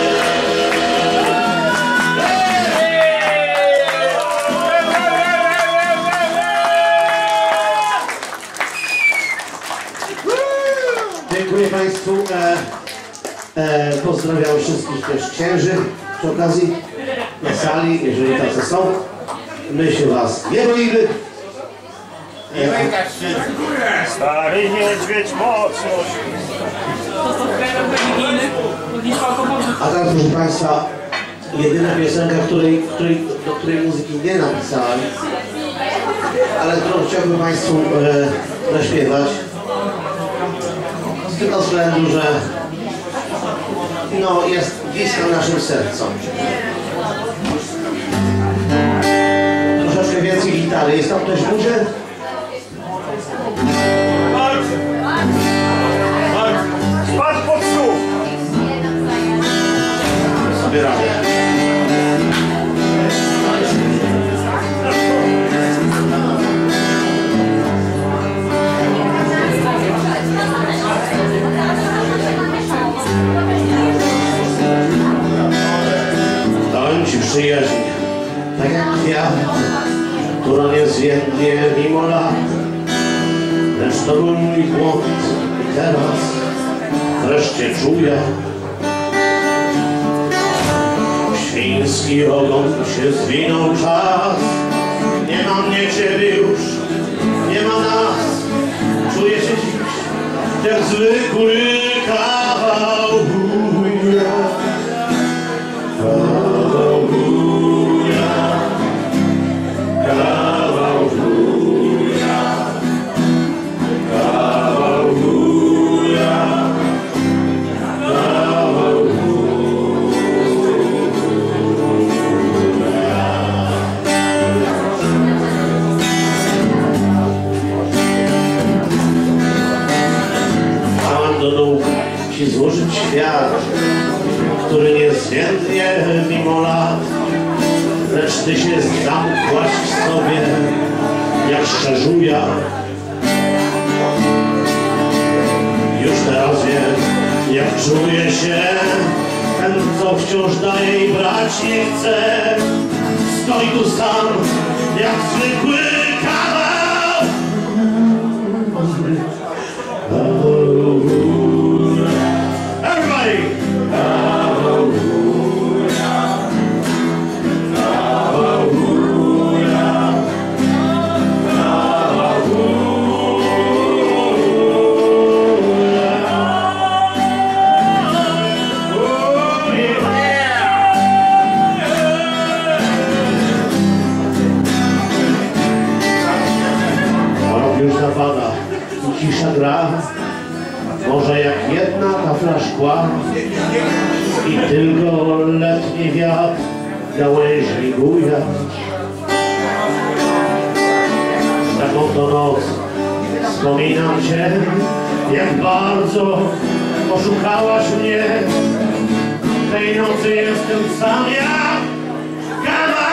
Dziękuję Państwu. E, e, pozdrawiam wszystkich też księży przy okazji na sali, jeżeli tacy są. My się Was nie boimy. Nie lękać się. Stary niedźwiedź mocno. A teraz, proszę Państwa, jedyna piosenka, której, której, do której muzyki nie napisałem, ale którą chciałbym Państwu e, zaśpiewać. Z tego względu, że no, jest bliska naszym sercom. Troszeczkę więcej gitary. Jest tam ktoś w górze? Spadł pod stół. Sobie ramię. Dałem Ci przyjaźń, tak jak kwiat, która nie zwiednie mimo lat. Lecz to był mój błąd i teraz wreszcie czuję, świński ogon się zwinął czas. Nie ma mnie, ciebie już, nie ma nas. Czuję się dziś jak zwykły kawał wuja. Kawał wuja, kawał wuja, kawał wuja, kawał do nóg ci złożyć świat, który nie zwiędnie mimo lat, lecz ty się zamkłaś w sobie jak szczerzuja. Już teraz wiem, jak czuje się ten, co wciąż daje i brać nie chce. Stoi tu sam jak zwykły kawał. Everybody! Już zapada i cisza gra, może jak jedna tafla szkła i tylko letni wiatr gałęźmi buja. Taką to noc wspominam cię, jak bardzo oszukałaś mnie. Tej nocy jestem sam jak kawał.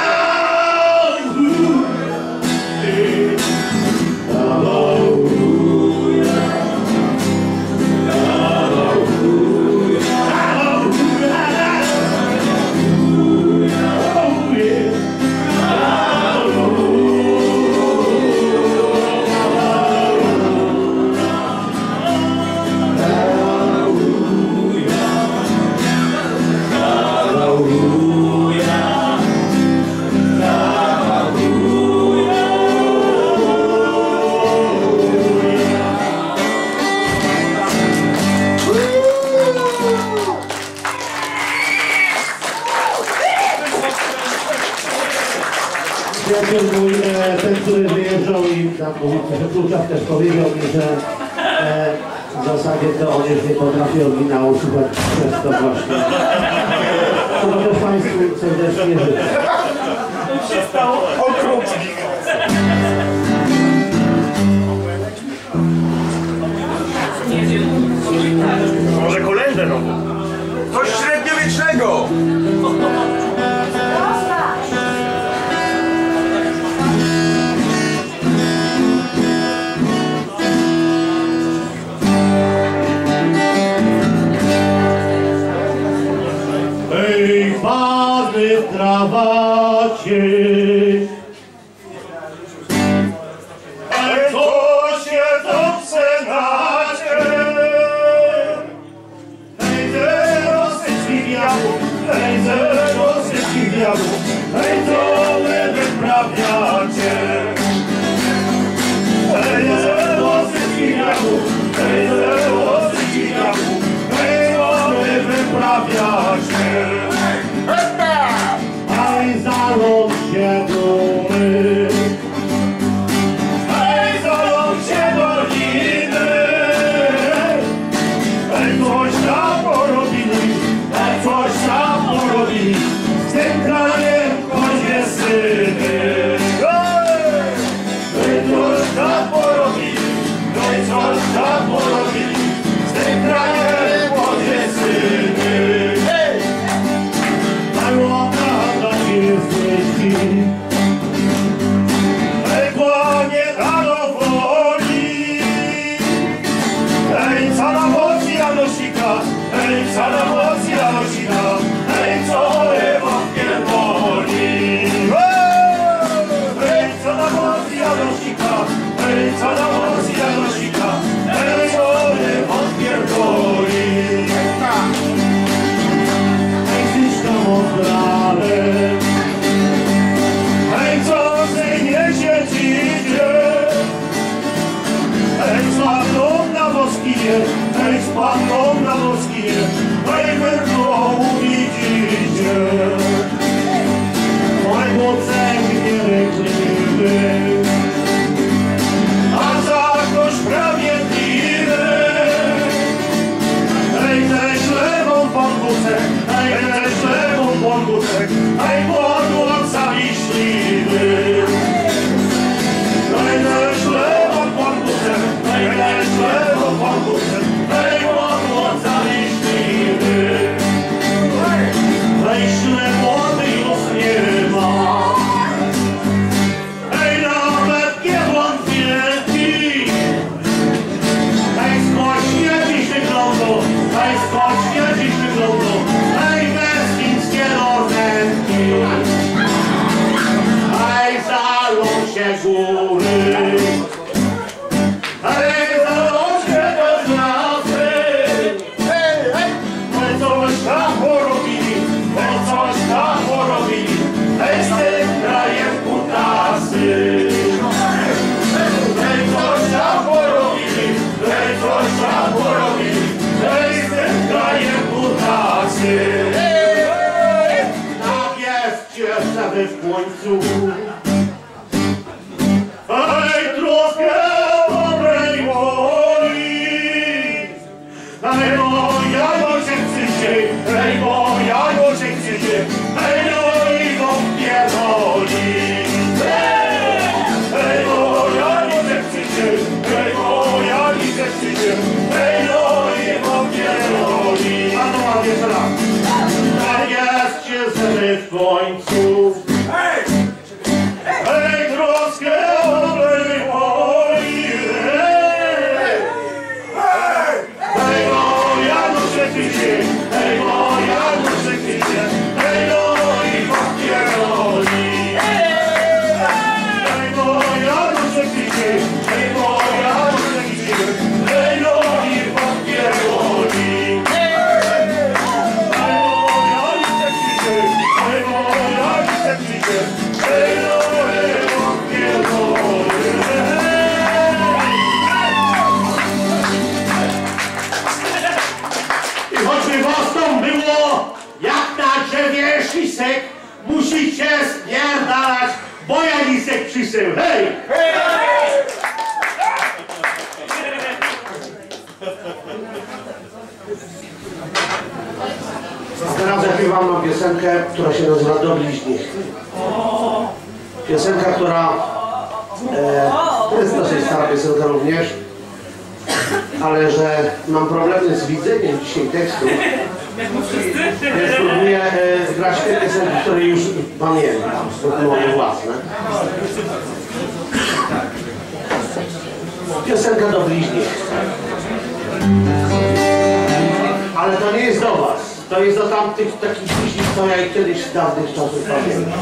Przyjaciel mój, e, ten, który wyjeżdżał i tam Kluczak też powiedział mi, że e, w zasadzie to on już nie potrafi oryginału słuchać przez to właśnie. To też Państwu serdecznie życzę. To się stało okrutnie. Nie wiem. Może kolędę no. Coś średniowiecznego! Ej, padły w trawacie, ej, co się to przenacie, ej, zero syci wiatru, ej, zero syci wiatru, ej, co wy wyprawiacie, ej, zero syci wiatru, ej, zero syci wiatru, ej, co wy wyprawiacie. Aj, zaląd się dumy, ej, zaląd się doliny, ej, coś tam porobili, ej, coś tam porobili, z tym krajem kozie syny. Ej, coś tam porobili, ej, coś tam porobili, z tym krajem kozie syny. Ej, kłanie dano woli, ej, cała moc Janosika, ej, cała moc Janosika, ej, co Ewa pierdoli. Ej, cała moc Janosika, ej, cała moc Janosika, ej, co Ewa pierdoli. panną na moskinie, hej, wędrą widzicie. Moje młodzenki nie rekliwy, a za ktoś sprawiedliwy. Hej, też lewą podwózek, hej, też lewą podwózek, hej, podłok zawiśliwy. Hej, też lewą podwózek, hej, też lewą podwózek, hej, podłok zawiśliwy. Hej, źle młody już nie ma. Hej, nawet nie błąd wielki. Hej, skocznie dziś wyglądu, hej, skocznie dziś wyglądu, hej, beskińskie lornetki. Hej, zalą się góry, hej, zalą się do lasy. Hej, hej, hej, coś tam porobili, hej, coś tam porobili, hej, z tym krajem kutasy. Hej, coś tam porobili, hej, coś tam porobili, hej, z tym krajem kutasy. Tak jest, jeszcze wy w końcu. Hej, troskę dobrej woli, hej, moja Józef Krzysiej, hej, moja Józef Krzysiej, hej, no i go pierdoli. Hej, moja Józef Krzysiej, hej, moja Józef Krzysiej, hej, no i go pierdoli. A no mam jeszcze raz. Tak jest, się zemy w końcu. Hej, troskę dobrej woli, hej, hej, hej, moja Józef Krzysiej, hej, moja Józef Krzysiej, hej, no i go pierdoli. Hej, moja Józef Krzysiej, hej, moja Józef Krzysiej, hej, no i go pierdoli. Hej, moja Józef Krzysiej, hej, moja Józef Krzysiej, hej, no i go pierdoli. I choćby was tam było jak na drzewie lisek, musicie spierdalać, bo ja lisek przysył. Hej! A teraz zaśpiewam wam piosenkę, która się nazywa Do bliźnich. Piosenka, która e, to jest dosyć stara piosenka również, ale że mam problemy z widzeniem dzisiaj tekstu, więc próbuję e, grać te piosenki, które już pamiętam, bo to moje własne. Piosenka do bliźnich. Ale to nie jest do was. To jest do tamtych takich bliźnich, co ja ich kiedyś z dawnych czasów pamiętam.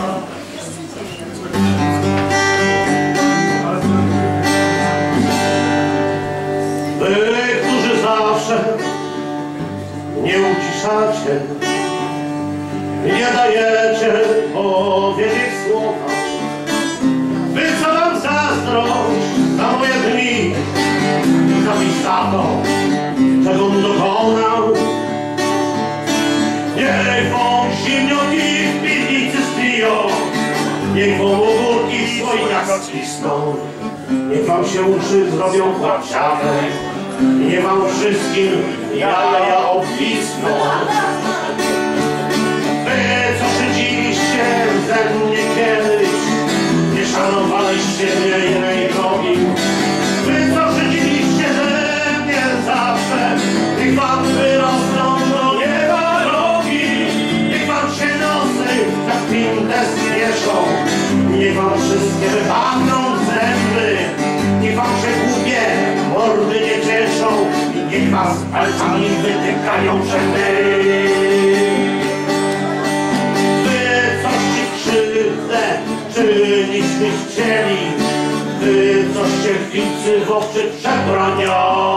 Wy, którzy zawsze nie uciszacie, nie dajecie powiedzieć słowa. Wy, co wam zazdrość za moje dni, za za to, czego mu dokonał. Niech wam zimnioki w piwnicy spiją, niech wam ogórki w słoikach ścisną, niech wam się uszy zrobią płaczawe, niech wam wszystkim jaja obwisną. Wy, co szydziliście ze mnie kiedyś, nie szanowaliście mnie jednej drogi. Wy, co szydziliście ze mnie zawsze, niech wam wyrosną do nieba rogi. Niech wam się nosy za pintę spieszą, niech wam wszystkie wypadną zęby. Niech wam się głupie mordy nie cieszą i niech was palcami wytykają wszędy. Czynić nie chcieli, wy coście chwilcy w oczy przebrania.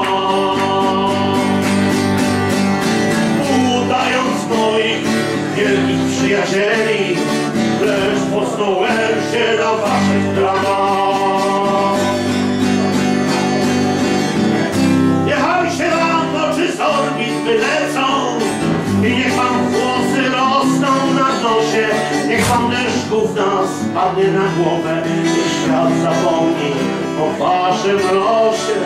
Udając moich wielkich przyjacieli, lecz poznałem się na waszych dramach. Jechaliście wam w oczy zorne, gówna spadnie na głowę, niech świat zapomni o waszym losie.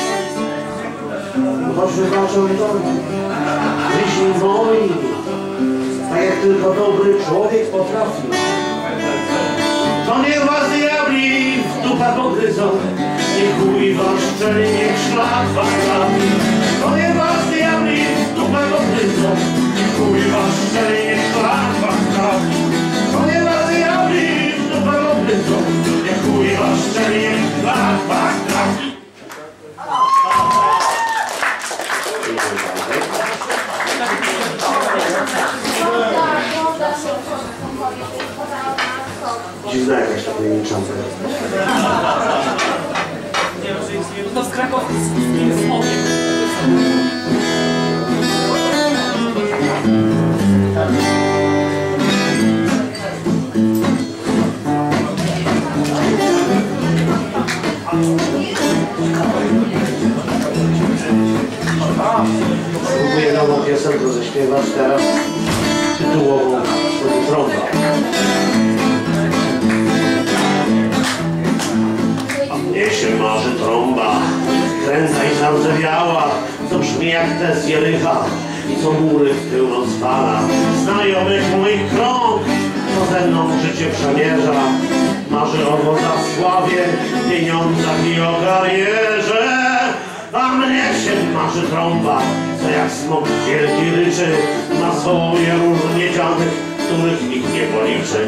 Choć wybaczą to myśli moi, tak jak tylko dobry człowiek potrafi. To niech was diabli w dupę pogryzą, niech chuj was szczeli, niech szlak was trafi. To niech was diabli w dupę pogryzą, niech chuj was szczeli, niech szlak was trafi. To niech was diabli w dupę pogryzą, niech chuj was szczeli, niech szlak was trafi. Dziwna jakaś ta tajemniczanka. To z krakowskim smokiem. Spróbuję nową piosenkę zaśpiewać teraz, tytułową Trąba. A mnie się marzy trąba, kręca i zardzewiała, co brzmi jak te z Jericha i co mury w tył rozwala. Znajomych moich krąg, co ze mną życie przemierza, marzy o wodach, sławie, pieniądzach i o karierze. A mnie się marzy trąba, co jak smok wielki ryczy, ma swoje różnie dziady, których nikt nie policzy.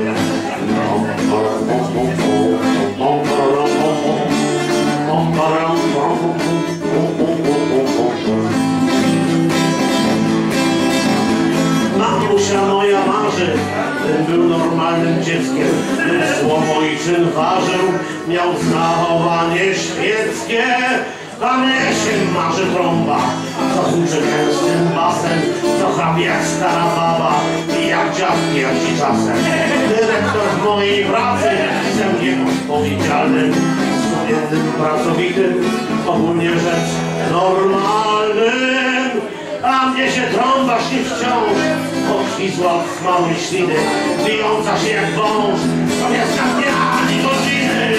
Mamusia moja marzy, ten był normalnym dzieckiem, słowo i czyn ważył, miał zachowanie świeckie. A mnie się marzy trąba, co huczy gęstym basem, co chrapie jak stara baba i jak dziad pierdzi czasem. Dyrektor w mojej pracy, ze mnie odpowiedzialnym, sumiennym, pracowitym, ogólnie rzecz normalnym. A mnie się trąba śni wciąż, odświzła od małej śliny, bijąca się jak wąż, zamiast na dnia ani godziny.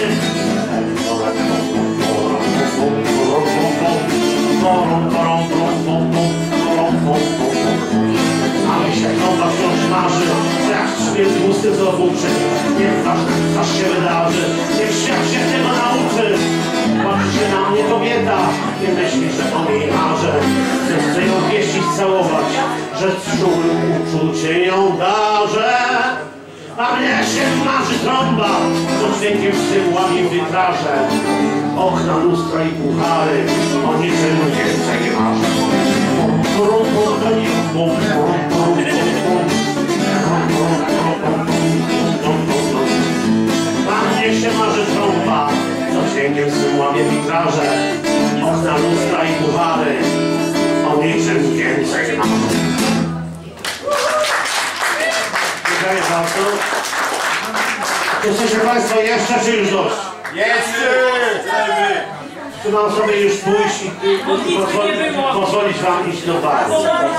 A mi się trąba wciąż marzy, że jak trzymie tłusty z obuczy, niech coś się wydarzy, niech świat się tego nauczy. Patrzy się na mnie kobieta, nie myśli, że o niej marzę, że chcę ją pieścić, całować, że czułym uczuciem ją darzę. A mnie się marzy trąba, co dźwiękiem stymła mi witraże, okna, lustra i puchary, o niczym więcej nie marzę. A mnie się marzy trąba, co dźwiękiem stymła mi witraże, okna, lustra i puchary, o niczym więcej nie marzę. Dziękuję bardzo. Jesteście Państwo jeszcze, czy już dość? Jeszcze! Czy mam sobie już pójść i pozwolić Wam iść do baru?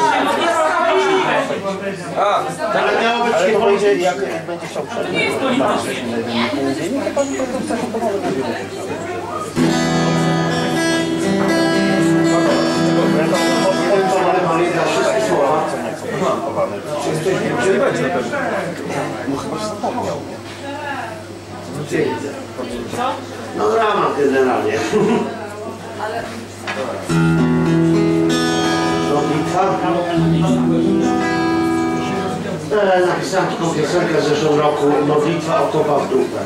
Ale miało być nie powiedzieć, jak będzie chciał przejść. Nie jest polityczne. Wszystkie słowa. No chyba się zapomniał. Gdzie widzę? No dramat generalnie. Modlitwa. E, napisałem taką piosenkę w zeszłym roku, Modlitwa o kopa w dupę.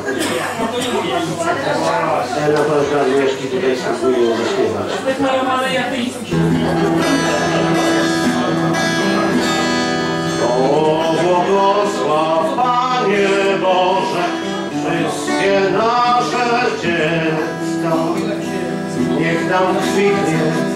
E, na pewno Agnieszki tutaj spróbuję ją zaśpiewać. O błogosław Panie Boże, wszystkie nasze dziecka, niech nam kwitnie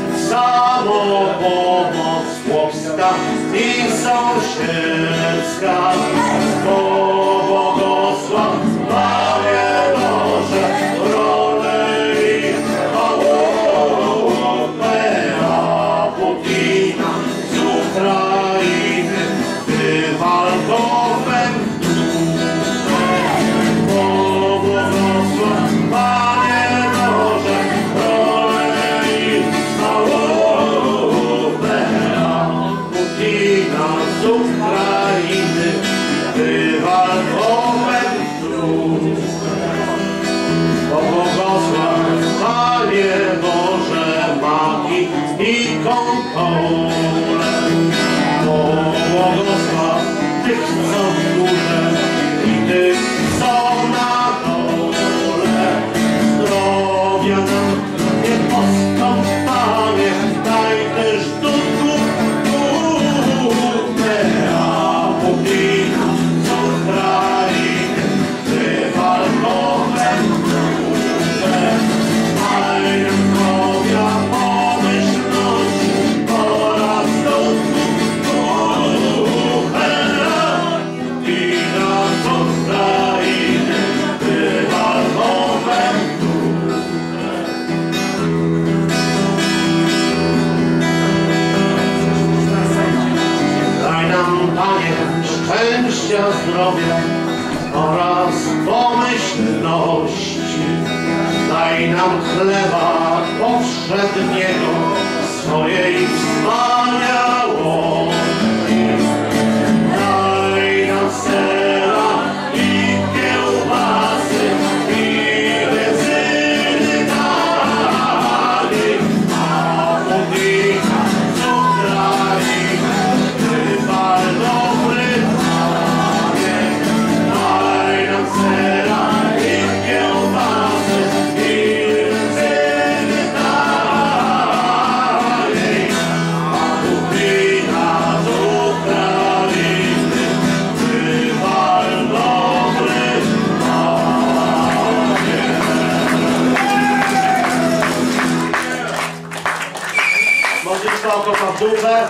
samopomoc chłopska i sąsiedzka. O błogosław Panie Boże, rolę i chwałę, a Putina z Ukrainy wywal bombem. dole. Błogosław tych, co w górze i tych, co na dole. Zdrowia nam nie postąpanie, daj też duchu duchę, a publika co krainy wywalone duże. Daj nam zdrowia, pomyślności oraz duchu duchę, i na co krainy wywalone duże. Daj nam, Panie, szczęścia, zdrowia oraz pomyślności. Daj nam chleba powszedniego swojej wspaniałości. Daj nam sera i kiełbasy i rezyny taniej, a publika co krainy wywal dobry Panie. Daj nam sera i kiełbasy i rezyny taniej, a publika co krainy wywal dobry Panie. Modlitwa o kopawdówę.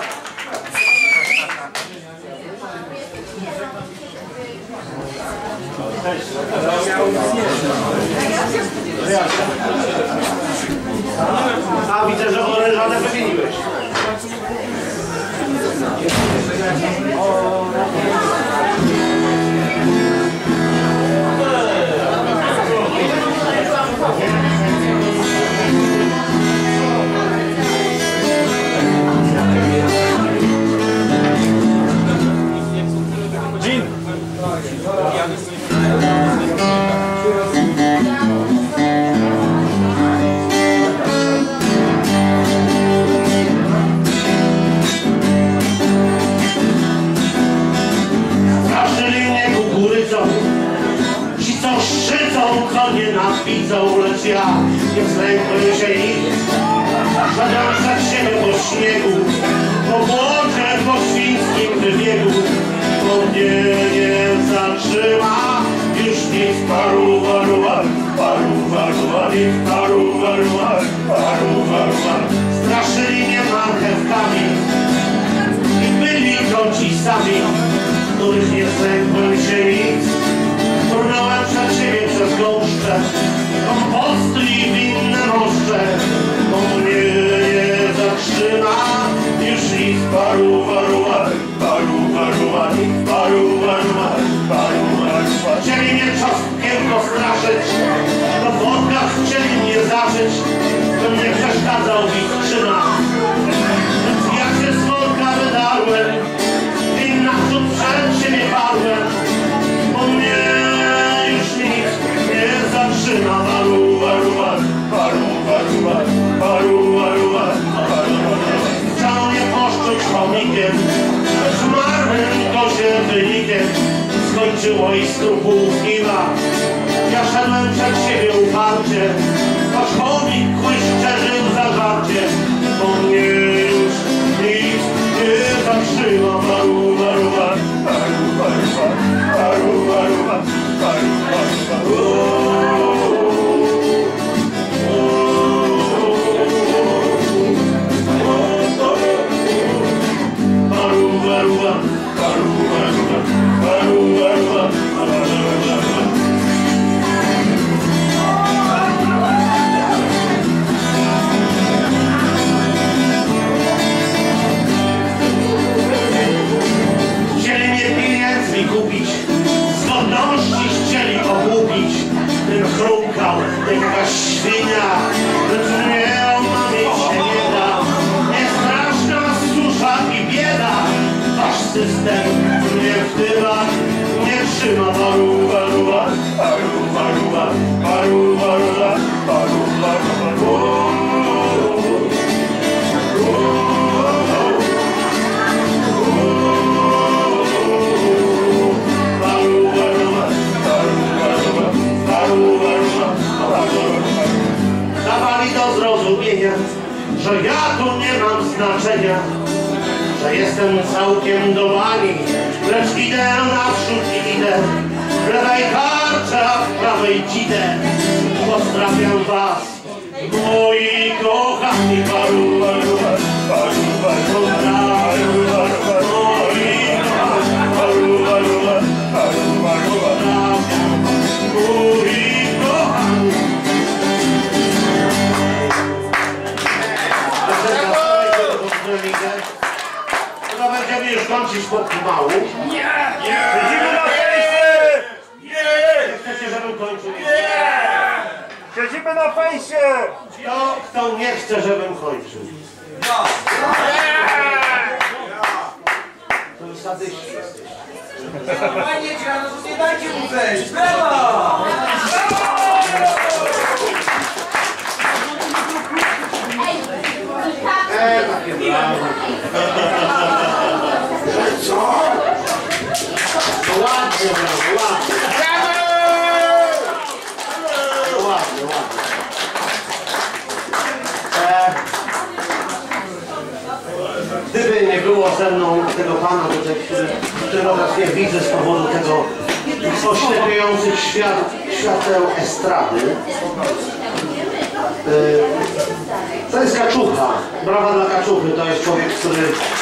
A widzę, że orężadę wymieniłeś. Straszyli mnie kukurydzą, ci co szczycą, co nienawidzą, lecz ja nie zlękłem się ich. Szedłem przed siebie po śniegu, po błocie, po świńskim wybiegu. Bo mnie nie zatrzyma już nic, paru, paru, paru, paru, paru, paru, paru, paru. Straszyli mnie marchewkami i byli to ci sami, których nie zlękłem się nic. Brnąłem przed siebie przez gąszcze, komposty i winne moszcze. Bo mnie nie zatrzyma już nic, paru, paru, paru, paru, paru, paru, paru, paru. Chcieli mnie czosnkiem postraszyć, to w wodkach chcieli mnie zażyć, bym nie przeszkadzał w ich czynach. Więc jak się z worka wydarłem i naprzód przed siebie padłem, bo mnie już nic nie zatrzyma. Paru, paru, paru, paru, paru, paru, paru. Chciano mnie poszczuć chomikiem, lecz marnym to się wynikiem skończyło i stu pół kila. Ja szedłem przed siebie uparcie, choć chomik kłyszczerzył zażarcie, bo mnie już nic nie zatrzyma. Paru, paru, paru, paru, paru, paru, paru, paru, paru. Chcieli mnie pieniędzmi kupić, z godności chcieli ogłupić. Tym chrumkał jakaś świnia, lecz mnie ona mieć się nie da. Nie straszna susza i bieda, wasz system mnie w tyłach nie trzyma. Paru, paru, paru, paru, paru, paru, paru, paru, paru, paru. powiedzenia, że jestem całkiem do bani, lecz idę naprzód i idę, w lewej karcze, a w prawej dzidę. Pozdrawiam was, moi kochani, paru, paru, paru, paru, moi kochani, paru, paru, paru, paru, moi kochani. Chyba będziemy już kończyć pomału. Nie! Nie! Siedzimy na fejsie! Nie! Chcecie, żebym kończył? Nie! Siedzimy na fejsie! Kto, kto nie chce, żebym kończył? Ja! To wy sadyści jesteście. Panie Dzianus, nie dajcie mu wejść! Brawo! Eee, takie brawo. Co? No ładnie, brawo, ładnie. No ładnie, ładnie. Eee, gdyby nie było ze mną tego pana tutaj, który, którego teraz nie widzę z powodu tego oślepiających świat, świateł estrady. To jest Kaczucha. Brawa dla Kaczuchy. To jest człowiek, który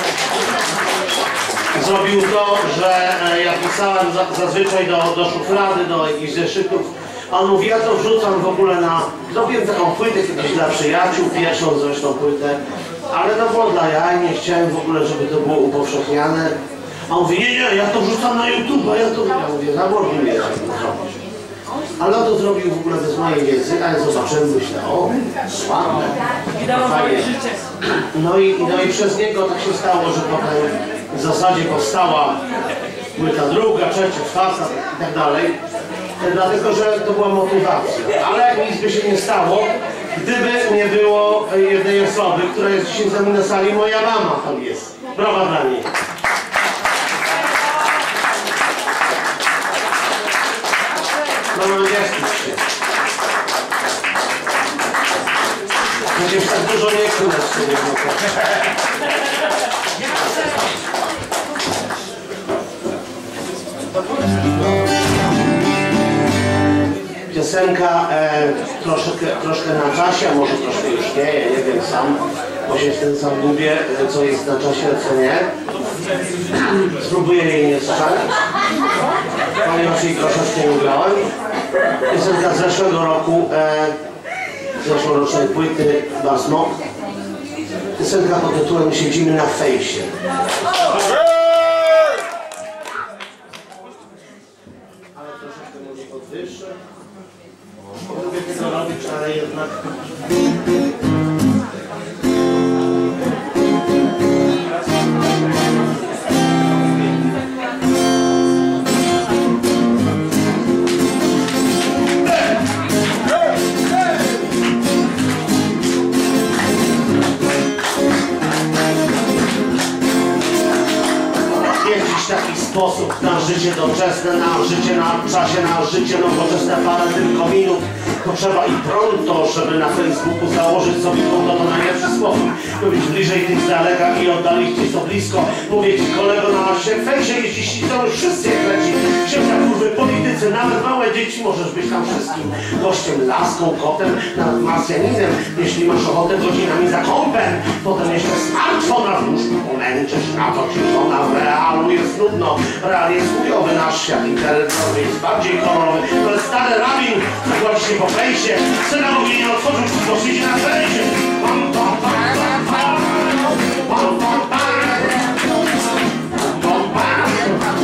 zrobił to, że ja pisałem zazwyczaj do, do szuflady, do jakichś zeszytów. A on mówi, ja to wrzucam w ogóle na... Zrobiłem taką płytę kiedyś dla przyjaciół, pierwszą zresztą płytę, ale to było dla jaj, nie chciałem w ogóle, żeby to było upowszechniane. A on mówi, nie, nie, ja to wrzucam na YouTube, a ja to... Ja mówię, zaborduję, żeby to zrobić. Ale on to zrobił w ogóle bez mojej wiedzy, ale zobaczyłem, myślę, o, ładne. Fajnie. No i, no i przez niego tak się stało, że potem w zasadzie powstała płyta druga, trzecia, czwarta i tak dalej. Dlatego, że to była motywacja. Ale nic by się nie stało, gdyby nie było jednej osoby, która jest dzisiaj z nami na sali, moja mama tam jest. Brawa dla niej. Mama, nie wstydź się. Będziesz tak dużo nie chcę na sobie. Piosenka e, troszkę, troszkę na czasie, a może troszkę już nie, ja nie wiem sam, bo się wtedy sam gubię, co jest na czasie, a co nie. Spróbuję jej nie strzelić, ponieważ jej troszeczkę nie grałem. Piosenka z zeszłego roku, e, zeszłorocznej płyty Basmo. Piosenka pod tytułem Siedzimy na fejsie. Ale troszeczkę może podwyższę. Nie lubię tego robić, ale jednak... W taki sposób na życie doczesne, na życie na czasie, na życie nowoczesne, parę tylko minut. Potrzeba i pronto, żeby na Facebooku założyć sobie konto, to najlepszy sposób. Być bliżej tych z daleka i oddalić ci co blisko. Mówię ci, kolego, na fejsie jeździsz i to już wszyscy jak leci. Księcia, kurwy, politycy, nawet małe dzieci, możesz być tam wszystkim. Gościem, laską, kotem, nawet marsjaninem. Jeśli masz ochotę godzinami za kąpem. Potem jeszcze smartfona w łóżku pomęczysz, na to ci żona w realu jest nudno. Real jest chujowy, nasz świat internetowy jest bardziej kolorowy. To jest stary rabin, zakładzi się po fejsie. Synagogi nie otworzył, bo siedzi na fejsie. Pam, pam, pam, pam, pam. Pam, pam, pam. Pam, pam, pam.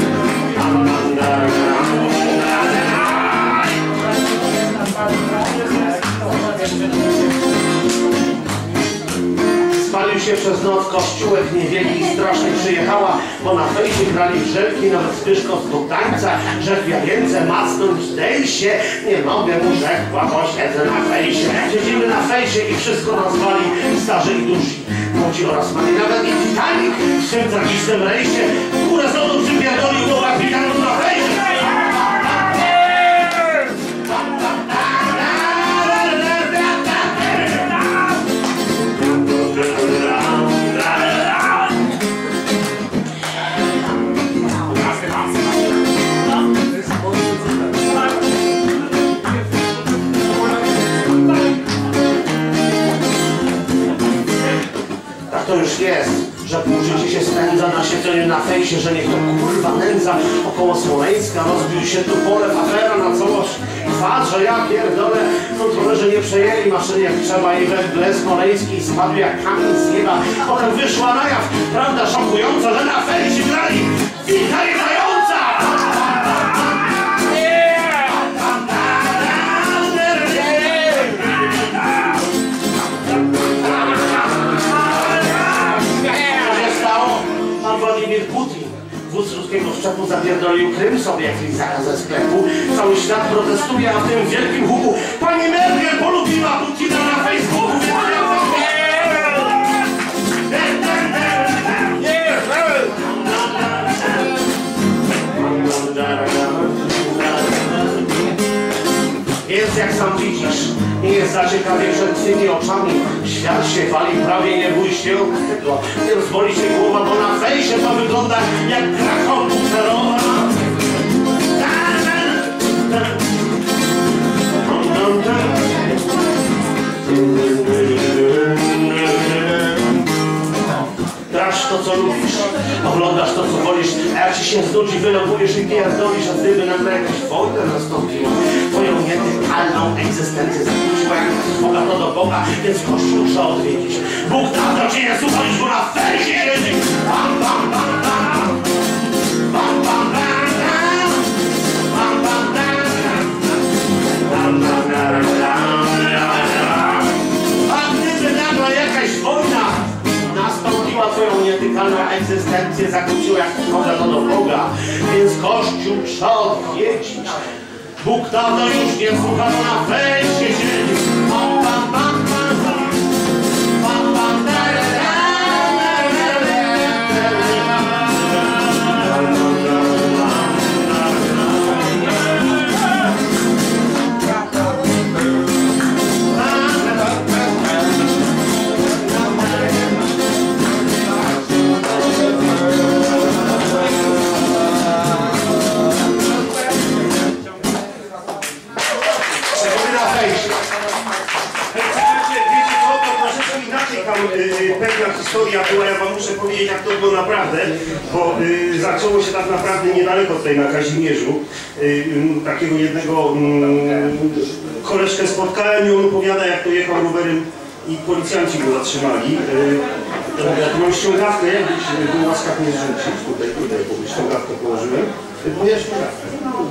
Spalił się przez noc kościółek niewielki i strasznie przyjechała, bo na fejsie grali w żelki, nawet Zbyszko z Bogdańca, rzekł ja więcej macnąć dej się, nie mogę mu rzekła, bo siedzę na fejsie. Siedzimy na fejsie i wszystko nazwali starzy i duzi. Młodzi oraz mali, nawet i Titanic w tym tragicznym rejsie, w górę z lodu przypierdolił do Watikanu na fejsie. się spędza na siedzeniu na fejsie, że niech to kurwa nędza około Smoleńska, rozbił się tu pole, afera na całość trwa, że ja pierdolę, kontrolerzy nie przejęli maszyny jak trzeba i we Smoleński spadł jak kamień z nieba. Potem wyszła na jaw, prawda szokująca, że na fejsie grali Wita i Zająca! Władimir Putin, wódz ruskiego szczepu, zapierdolił Krym sobie jak lizaka ze sklepu. Cały świat protestuje, a w tym wielkim huku pani Merkel polubiła Putina na Facebooku. Więc jak sam widzisz, nie jest zaciekawie przed twymi oczami. Świat się wali, prawie nie bój się tego. Nie rozboli się głowa, bo na fejsie to wygląda jak gra komputerowa. Grasz to, co lubisz, oglądasz to, co wolisz, a jak ci się znudzi, wylogujesz i pierdolisz, a gdyby nagle jakaś wojna nastąpiła, twoją nietykalną egzystencję zakłóciła, jak z Boga to do Boga, więc Kościół trzeba odwiedzić. Bóg dawno cię nie słucha, już go na fejsie siedzi. Bam, bam, bam, bam. Bam, bam, bam, bam. Bam, bam, bam, bam. Bam, bam, bam, bam. A gdyby nagle jakaś wojna nastąpiła, twoją nietykalną egzystencję zakłóciła, jak Boga to do Boga, więc Kościół trzeba odwiedzić. Bóg dawno już nie słucha, to na fejsie siedzi. Bam, bam, bam, bam, bam. Bam, bam, da, da, da, pewna historia była, ja wam muszę powiedzieć, jak to było naprawdę, bo y, zaczęło się tak naprawdę niedaleko tutaj na Kazimierzu. Y, y, takiego jednego y, koleżkę spotkałem i on opowiada, jak to jechał rowerem i policjanci go zatrzymali. Y, ja tu mam ściągawkę, jakbyś był łaskaw mnie zrzucić. Tutaj, tutaj ściągawkę położyłem. Bo ja ściągawkę.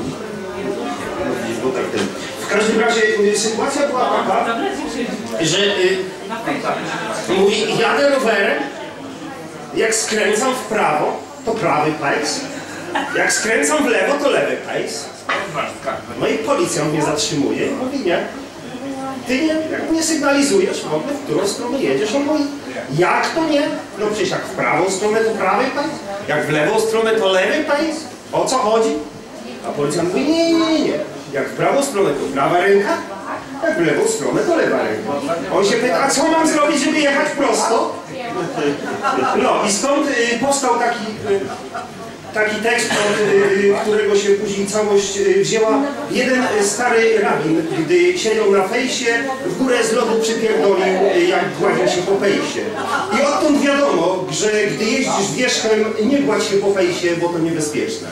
Bo tak ten. W każdym razie y, sytuacja była taka, że y, mówi, jadę rowerem, jak skręcam w prawo, to prawy pajs, jak skręcam w lewo, to lewy pajs. No i policjant mnie zatrzymuje i mówi, nie, ty nie, nie sygnalizujesz w ogóle, w którą stronę jedziesz. On mówi, jak to nie? No przecież jak w prawą stronę to prawy pajs, jak w lewą stronę to lewy pajs. O co chodzi? A policjant mówi, nie, nie, nie, nie. Jak w prawą stronę to prawa ręka, jak w lewą stronę to lewa ręka. On się pyta, a co mam zrobić, żeby jechać prosto? No i stąd y, powstał taki, y, taki tekst, od y, którego się później całość y, wzięła. Jeden y, stary rabin, gdy siedział na fejsie, w górę z lodu przypierdolił, y, jak gładził się po fejsie. I odtąd wiadomo, że gdy jeździsz wierzchem, nie gładź się po fejsie, bo to niebezpieczne.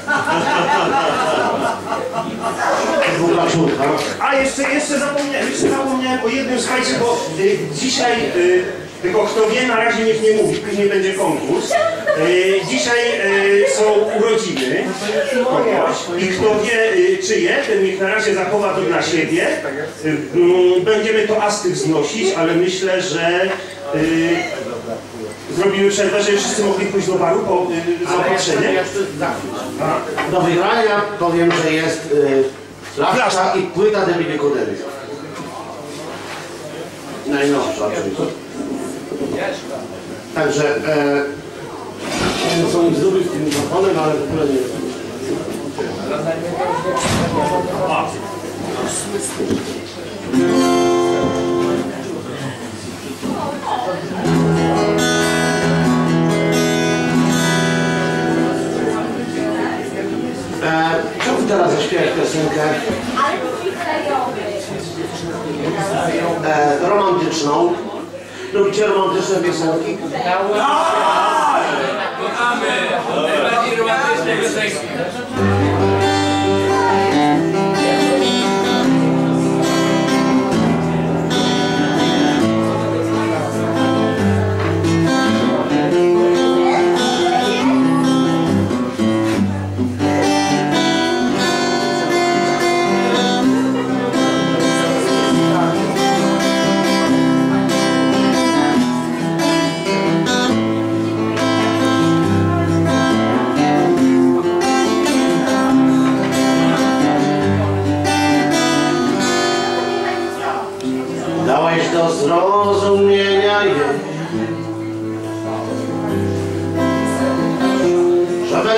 A jeszcze, jeszcze zapomniałem, jeszcze zapomniałem o jednym, słuchajcie, bo y, dzisiaj, y, tylko kto wie, na razie niech nie mówi, później będzie konkurs. Y, dzisiaj y, są urodziny kogoś i kto wie y, czyje, ten niech na razie zachowa to dla siebie. Y, y, będziemy to asty wznosić, ale myślę, że y, zrobimy przerwę, żeby wszyscy mogli pójść do baru po y, zaopatrzenie. Do wygrania powiem, że jest y, flaszka i płyta Debili Kodery. Najnowsza oczywiście. Także e, nie są nic zrobić z tym mikrofonem, ale w ogóle nie jest. E, Chciałbym teraz zaśpiewać piosenkę e, romantyczną. Lubicie romantyczne piosenki?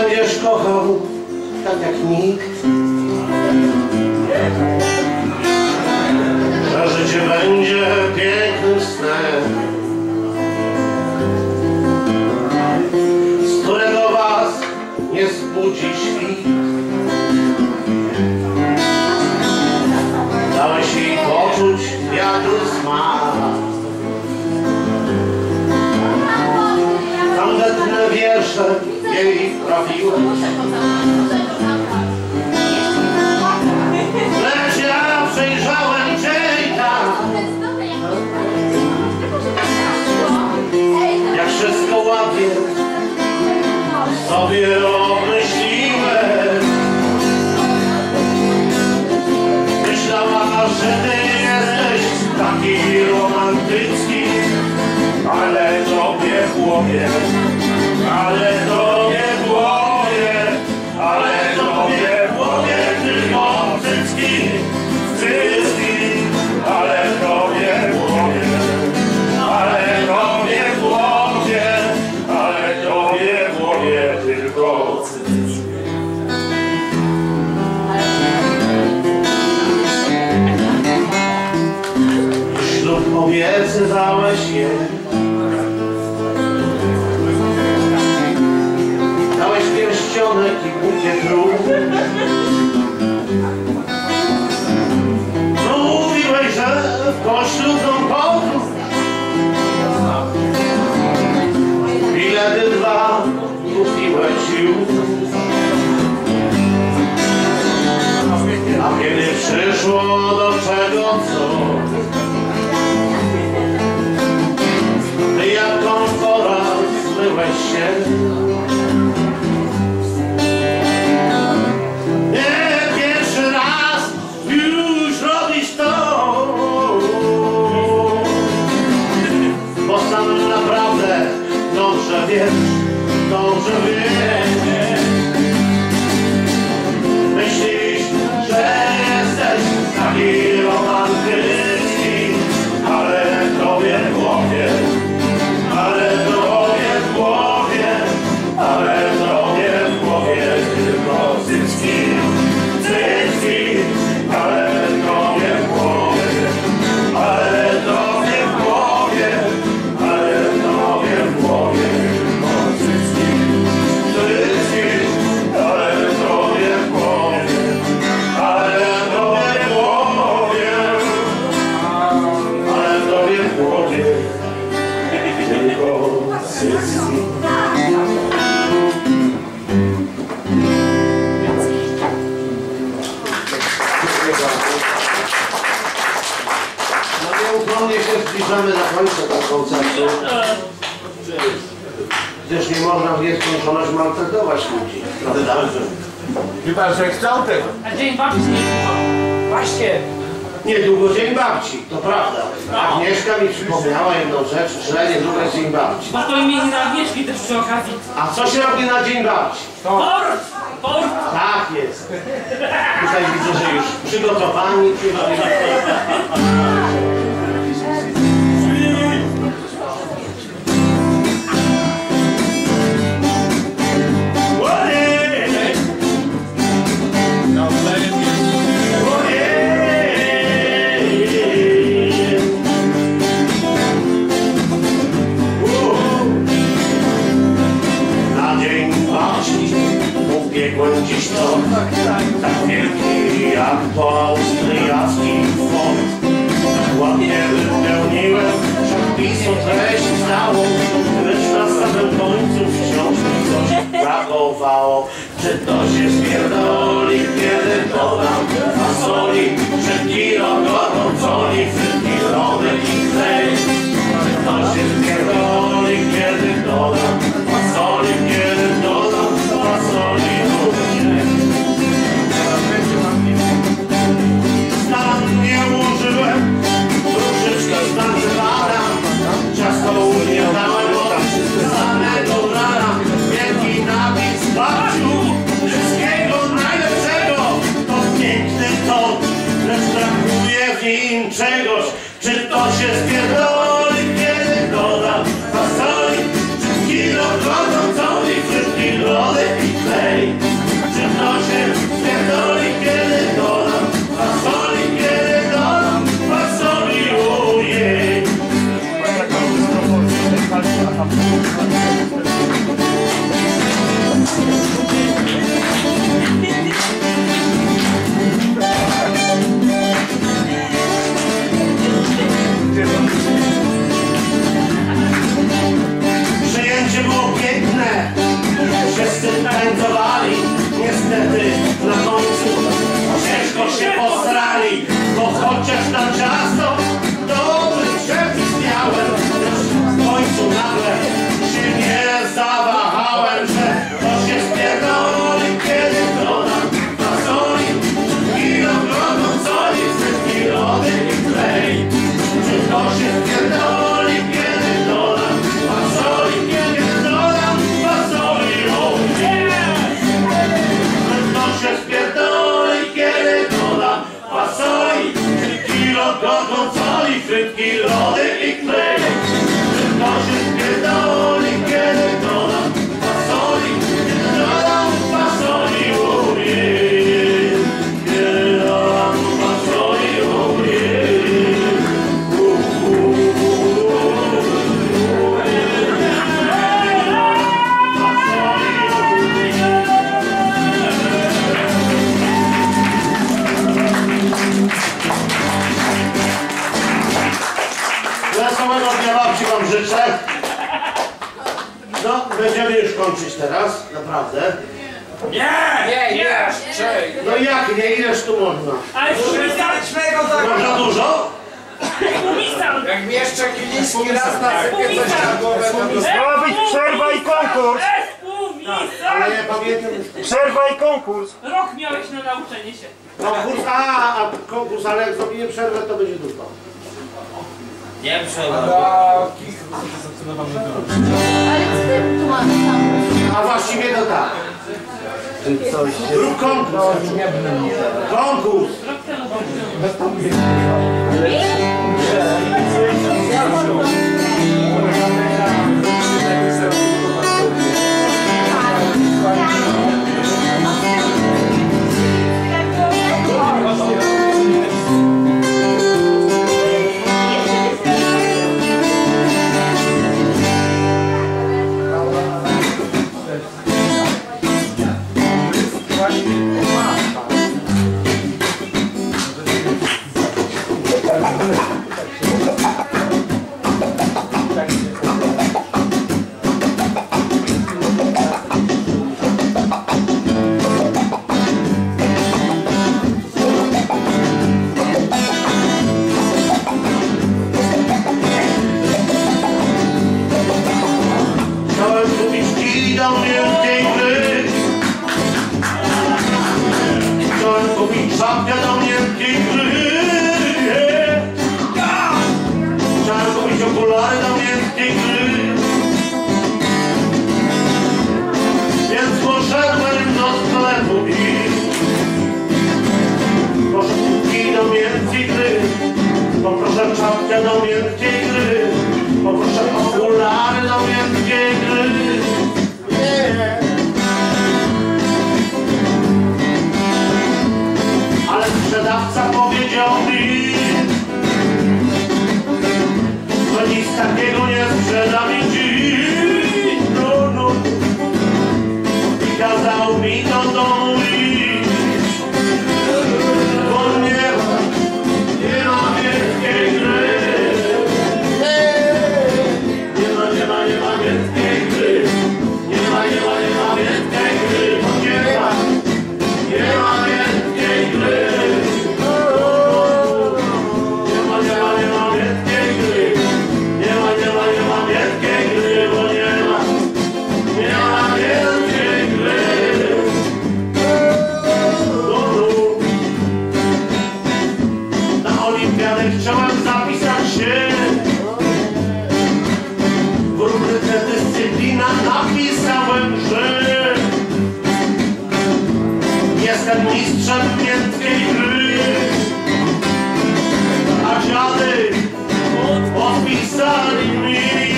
będziesz kochał tak jak nikt, że życie będzie pięknym snem, z którego was nie zbudzi świt. Dałeś jej poczuć wiatru smak, tandetne wiersze jej trafiły, lecz ja przejrzałem cię i tak, jak wszystko ładnie sobie obmyśliłem. Myślała, że ty jesteś taki romantycki, ale tobie w głowie, ale tobie w głowie, ale tobie w głowie tylko cycki, cycki, ale tobie w głowie, ale tobie w głowie, ale tobie w głowie tylko cycki. Ślub obiecywałeś jej, dałeś pierścionek i bukiet róż. Mówiłeś, że w poślubną podróż bilety dwa kupiłeś już. A kiedy przyszło do czego co, ty jak komfora zmyłeś się. Nie pierwszy raz już robisz to, bo sam naprawdę dobrze wiesz, dobrze wiesz. Myślisz, że jesteś taki romantyczny, ale tobie w głowie, ale tobie w głowie, ale tobie w głowie tylko cycki, cycki, ale tobie w głowie, ale tobie w głowie, ale tobie w głowie tylko cycki, cycki, ale tobie w głowie, ale tobie w głowie, ale tobie w głowie tylko cycki. No nieuchronnie się zbliżamy do końca tego koncertu, gdyż nie można w nieskończoność maltretować ludzi. Prawda? Chyba, że chcą tego. A dzień babci nie było. Właśnie. Niedługo Dzień Babci, to prawda. Agnieszka mi przypomniała jedną rzecz, że niedługo jest Dzień Babci. Bo to imieniny Agnieszki też przy okazji. A co się robi na Dzień Babci? Tort! Tort! Tak jest. Tutaj widzę, że już przygotowani. Ubiegłem dziś to tak wielki jak to austriacki font. Ładnie wypełniłem przepisu treść całą, lecz na samym końcu wciąż mi coś brakowało. Czy to się spierdoli, kiedy dodam fasoli, czy kilo gorącoli, frytki, lody i klej. Czy to się spierdoli, kiedy dodam fasoli, kiedy dodam fasoli. Stan nie użyłem, troszeczkę stanęłam, ciasto umiewałem od samego rana. Wielki napis babciu, wszystkiego najlepszego, to piękny ton, lecz brakuje w nim czegoś. Czy to się spierdoli, kiedy dodam fasoli, czy kilo słyszałem, że to się spierdoli, kiedy dodam fasoli i oglądam soli, wszystkie lody i klej. Czy to się spierdoli, kiedy dodam fasoli, kiedy dodam fasoli, o nie! Czy to się spierdoli, kiedy dodam fasoli, kilo gorgonzoli, frytki, lody i klej. Czy to się spierdoli, kiedy dodam fasoli, kiedy dodam fasoli, o nie! Kiedy dodam fasoli, o nie! Wesołego dnia babci wam życzę. No, będziemy już kończyć teraz, naprawdę. Nie! Nie, jeszcze! No jak nie, ileż tu można? Ale Śmiesznego Można dużo? półmisal! Jak mieszczek Kiliński raz nasypie coś na głowę, to Ma być przerwa i konkurs! Ale ja pamiętam... Przerwa i konkurs! Rok miałeś na nauczenie się. Konkurs, a, a konkurs, ale jak zrobimy przerwę, to będzie dużo. Nie przerwa. Ale co ty tu mamy tam? A właściwie to tak. Rób konkurs. Konkurs. Chciałem kupić kij do wielkiej gry. Chciałem kupić szapkę do wielkiej gry. Chciałem kupić okulary do wielkiej gry. Więc poszedłem do sklepu i proszę kij do wielkiej gry. Poproszę czapkę do wielkiej gry. Poproszę okulary do wielkiej gry. Nie. Ale sprzedawca powiedział mi, że nic takiego nie sprzeda mi dziś. No, no. I kazał mi do domu iść. Bo nie ma, nie ma wielkiej gry. Nie ma, nie ma, nie ma wielkiej gry. Nie ma, nie ma, nie ma wielkiej gry. Nie ma, nie ma wielkiej gry. Nie ma, nie ma, nie ma wielkiej gry. Nie ma, nie ma, nie ma wielkiej gry, bo nie ma, nie ma wielkiej gry. Na olimpiadę chciałem zapisać się. W rubryce dyscyplina napisałem, że jestem mistrzem miękkiej gry. A dziady odpisali mi,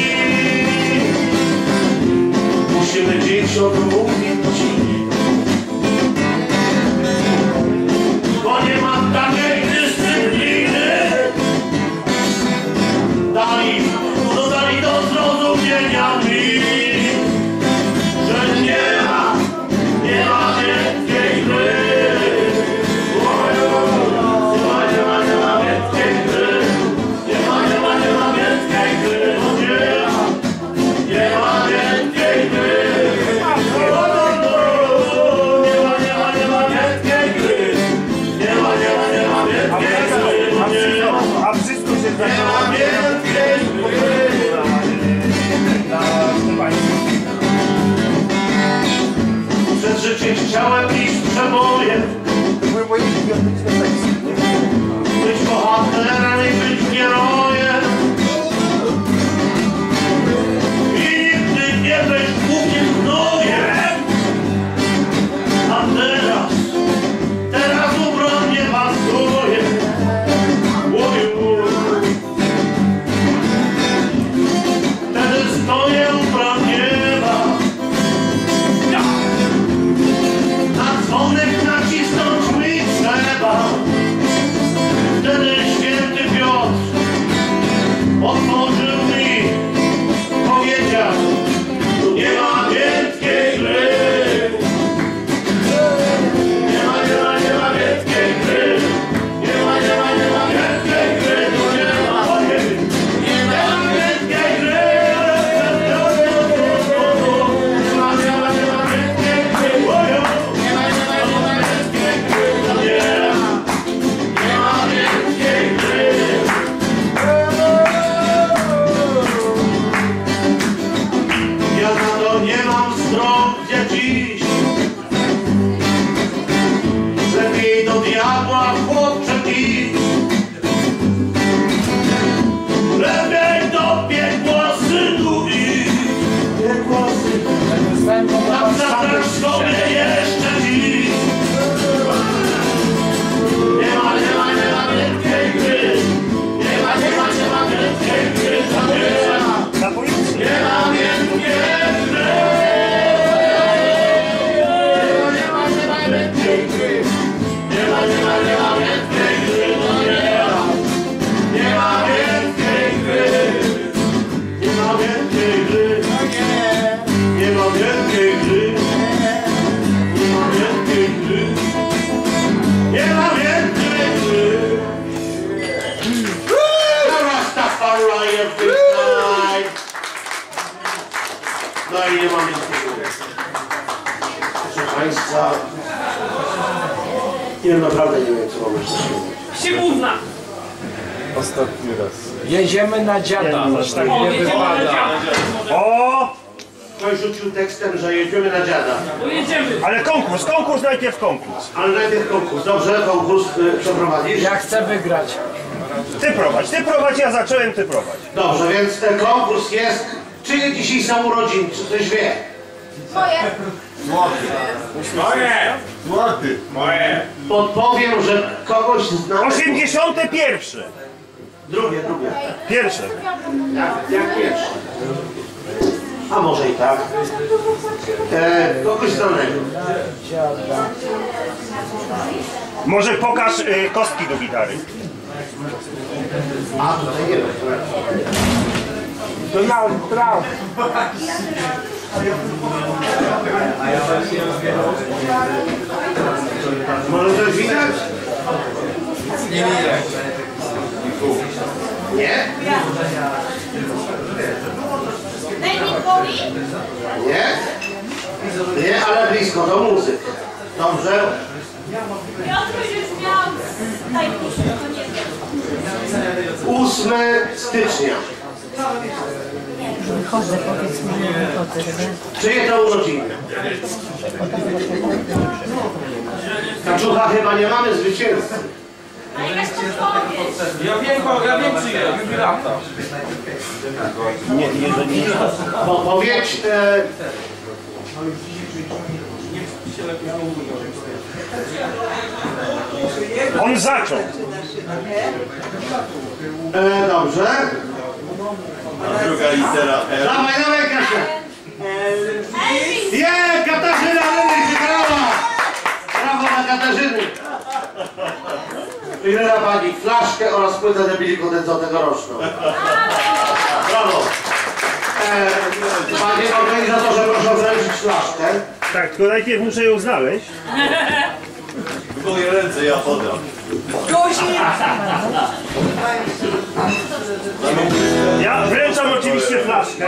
musimy dziś odmówić ci, bo nie ma takiej dyscypliny. Dali, dodali do zrozumienia mi, że nie ma, nie ma wielkiej gry. Nie ma, nie ma, nie ma wielkiej gry. Nie ma, nie ma, nie ma wielkiej gry. Nie ma, nie ma wielkiej gry. chciałem iść przebojem. Być bohaterem i być herojem. I nigdy nie być głupim gnojem. A teraz, teraz ubron nie pasuje. Łoju. Wtedy stoję u bram nieba. Na dzwonek nacisnąć mi trzeba. Wtedy święty Piotr otworzył mi, powiedział, tu nie ma wielkiej gry. Nie ma, nie ma, nie ma wielkiej gry. Nie ma, nie ma, nie ma wielkiej gry. Tu nie ma, nie ma wielkiej gry. Nie ma, nie ma, nie ma wielkiej gry. Nie ma, nie ma, nie ma wielkiej gry. Nie ma wielkiej gry. Ja za to nie mam zdrowia dziś. Lepiej do diabła chłopcze iść. Lepiej do piekła synu iść. Piekła synu. Tam zabrać sobie jeszcze dziś. Nie ma, nie ma, nie ma wielkiej gry. Nie ma, nie ma, nie ma wielkiej gry. Nie ma, Na policję. nie ma wielkiej gry. Nie ma, nie ma wielkiej gry. Nie ma, nie ma, nie ma wielkiej gry. No nie ma. Nie ma wielkiej gry. Nie ma wielkiej gry. Nie ma wielkiej gry. Nie ma wielkiej gry. Nie ma wielkiej gry. No Rastafari every night. No i nie ma wielkiej gry. Proszę Państwa, nie wiem, naprawdę nie wiem, co mam jeszcze powiedzieć. Siemówna! Jedziemy na dziada. Aż tak O, nie jedziemy na wypada. dziada. O! Ktoś rzucił tekstem, że jedziemy na dziada. Pojedziemy. Ale konkurs, konkurs, najpierw konkurs. Ale najpierw konkurs. Dobrze, konkurs y, przeprowadzisz? Ja chcę wygrać. Ty prowadź, ty prowadź, ja zacząłem, ty prowadź. Dobrze, więc ten konkurs jest. Czyje dzisiaj są urodziny? Czy ktoś wie? Złoty. Moje. Podpowiem, że kogoś znam. osiemdziesiąte pierwsze. Drugie, drugie. Pierwsze. Jak, jak pierwsze? A może i tak. E, kogoś znanego. Może pokaż y, kostki do gitary. A tutaj nie wiem. Donald Trump. Może coś widać? Nie widać. Nie? Nie? Nie, ale blisko, to muzyk. Dobrze? ósmego stycznia. Wychodzę, powiedz mi, nie wychodzę. Czyje to urodziny? Kaczucha, chyba nie mamy zwycięzcy. Ja wiem, ja wiem czyje, jubilata. Nie, nie, nie. Bo powiedz... E, On zaczął. e, dobrze. Druga litera L. Dawaj, dawaj, Kasia. Je, Katarzyna Leny wygrała. Brawo dla Katarzyny. Wygrała pani flaszkę oraz płytę debili kondensatego roczną. Brawo. E, panie organizatorze, proszę wręczyć flaszkę. Tak, tylko najpierw muszę ją znaleźć. W moje ręce ja podam. Ja wręczam oczywiście flaszkę.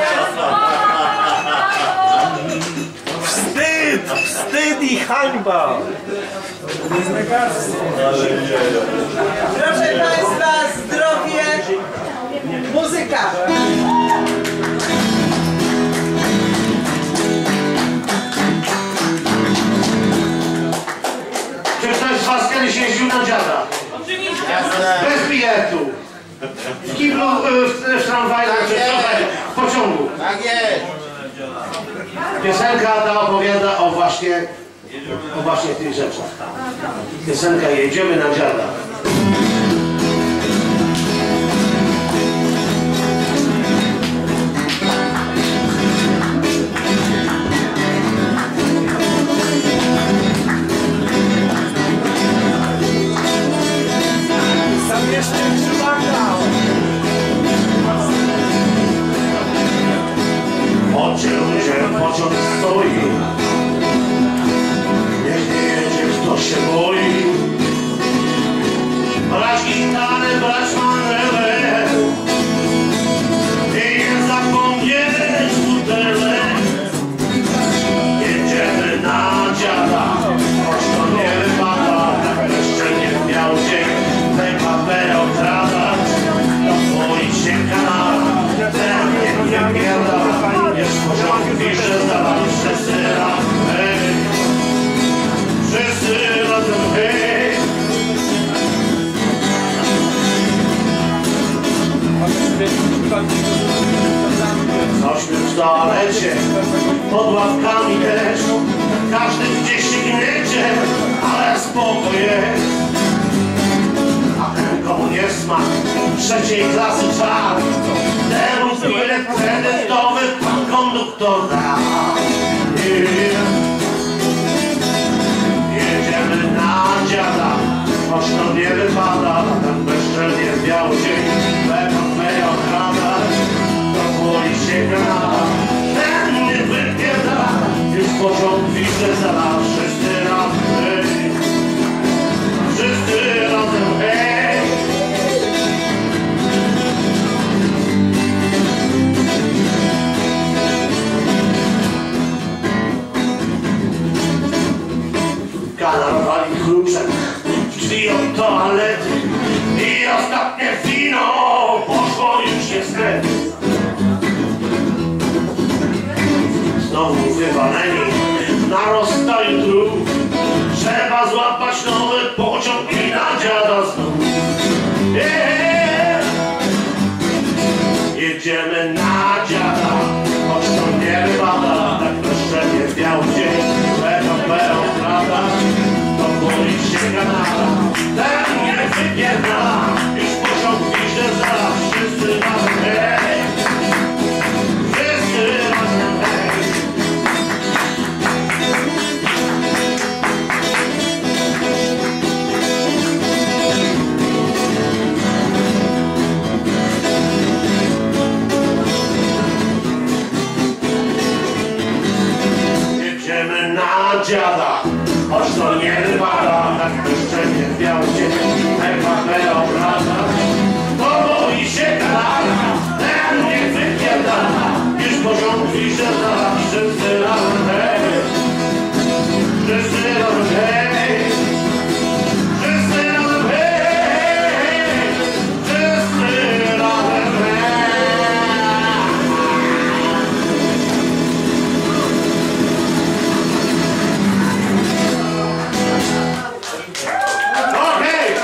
Wstyd! Wstyd i hańba! Proszę Państwa, zdrowie, muzyka! W kiblu, w, w tramwaju, czy w pociągu. Tak jest. Piosenka ta opowiada o właśnie, o właśnie tych rzeczach. Piosenka Jedziemy na dziada. Pociąg się, pociąg stoi. Niech nie jedzie, kto się boi. Brać gitarę, brać manewę i nie zapomnieć butelek. Jedziemy na dziada, choć to nie wypada. Jeszcze nie miał dzień, tej papę okradać. To boi się kanała, ten nie nie bieda. Jest w porządku, pisze za wszyscy razem, hej. Wszyscy razem, hej. Cośmy w toalecie, pod ławkami też. Każdy gdzieś się gniecie, ale spoko jest. A ten komu nie smak trzeciej klasy czar, temu bilet kredytowy pan konduktor da. Jedziemy na dziada, choć to nie wypada. Ten bezczelnie biały dzień, będą mnie okradać. To boi się granata, ten nie wypieda. Już pociąg widzę za nas, wszyscy razem, hej. Wszyscy razem, hej. Kanał wali kluczem w drzwi od toalety i ostatnie wino poszło już niestety. Znowu wywaleni na rozstaju dróg, trzeba złapać nowy pociąg i na dziada znów. Yeah. Jedziemy na dziada, choć to nie wypada. Tak bezczelnie biały dzień, będą będą okradać. To boi się kanała, ten nie wypiera. Już pociąg pisze zaraz, wszyscy razem, hej. Wszyscy razem, hej. Jedziemy na dziada, choć to nie wypada. Tak bezczelnie biały dzień, P K P obrada. To boi się kanała, ten nie wypierdala. Już porządku pisze zaraz, wszyscy razem, hej. Wszyscy razem, hej. Wszyscy razem, hej. Wszyscy razem, hej. Okej!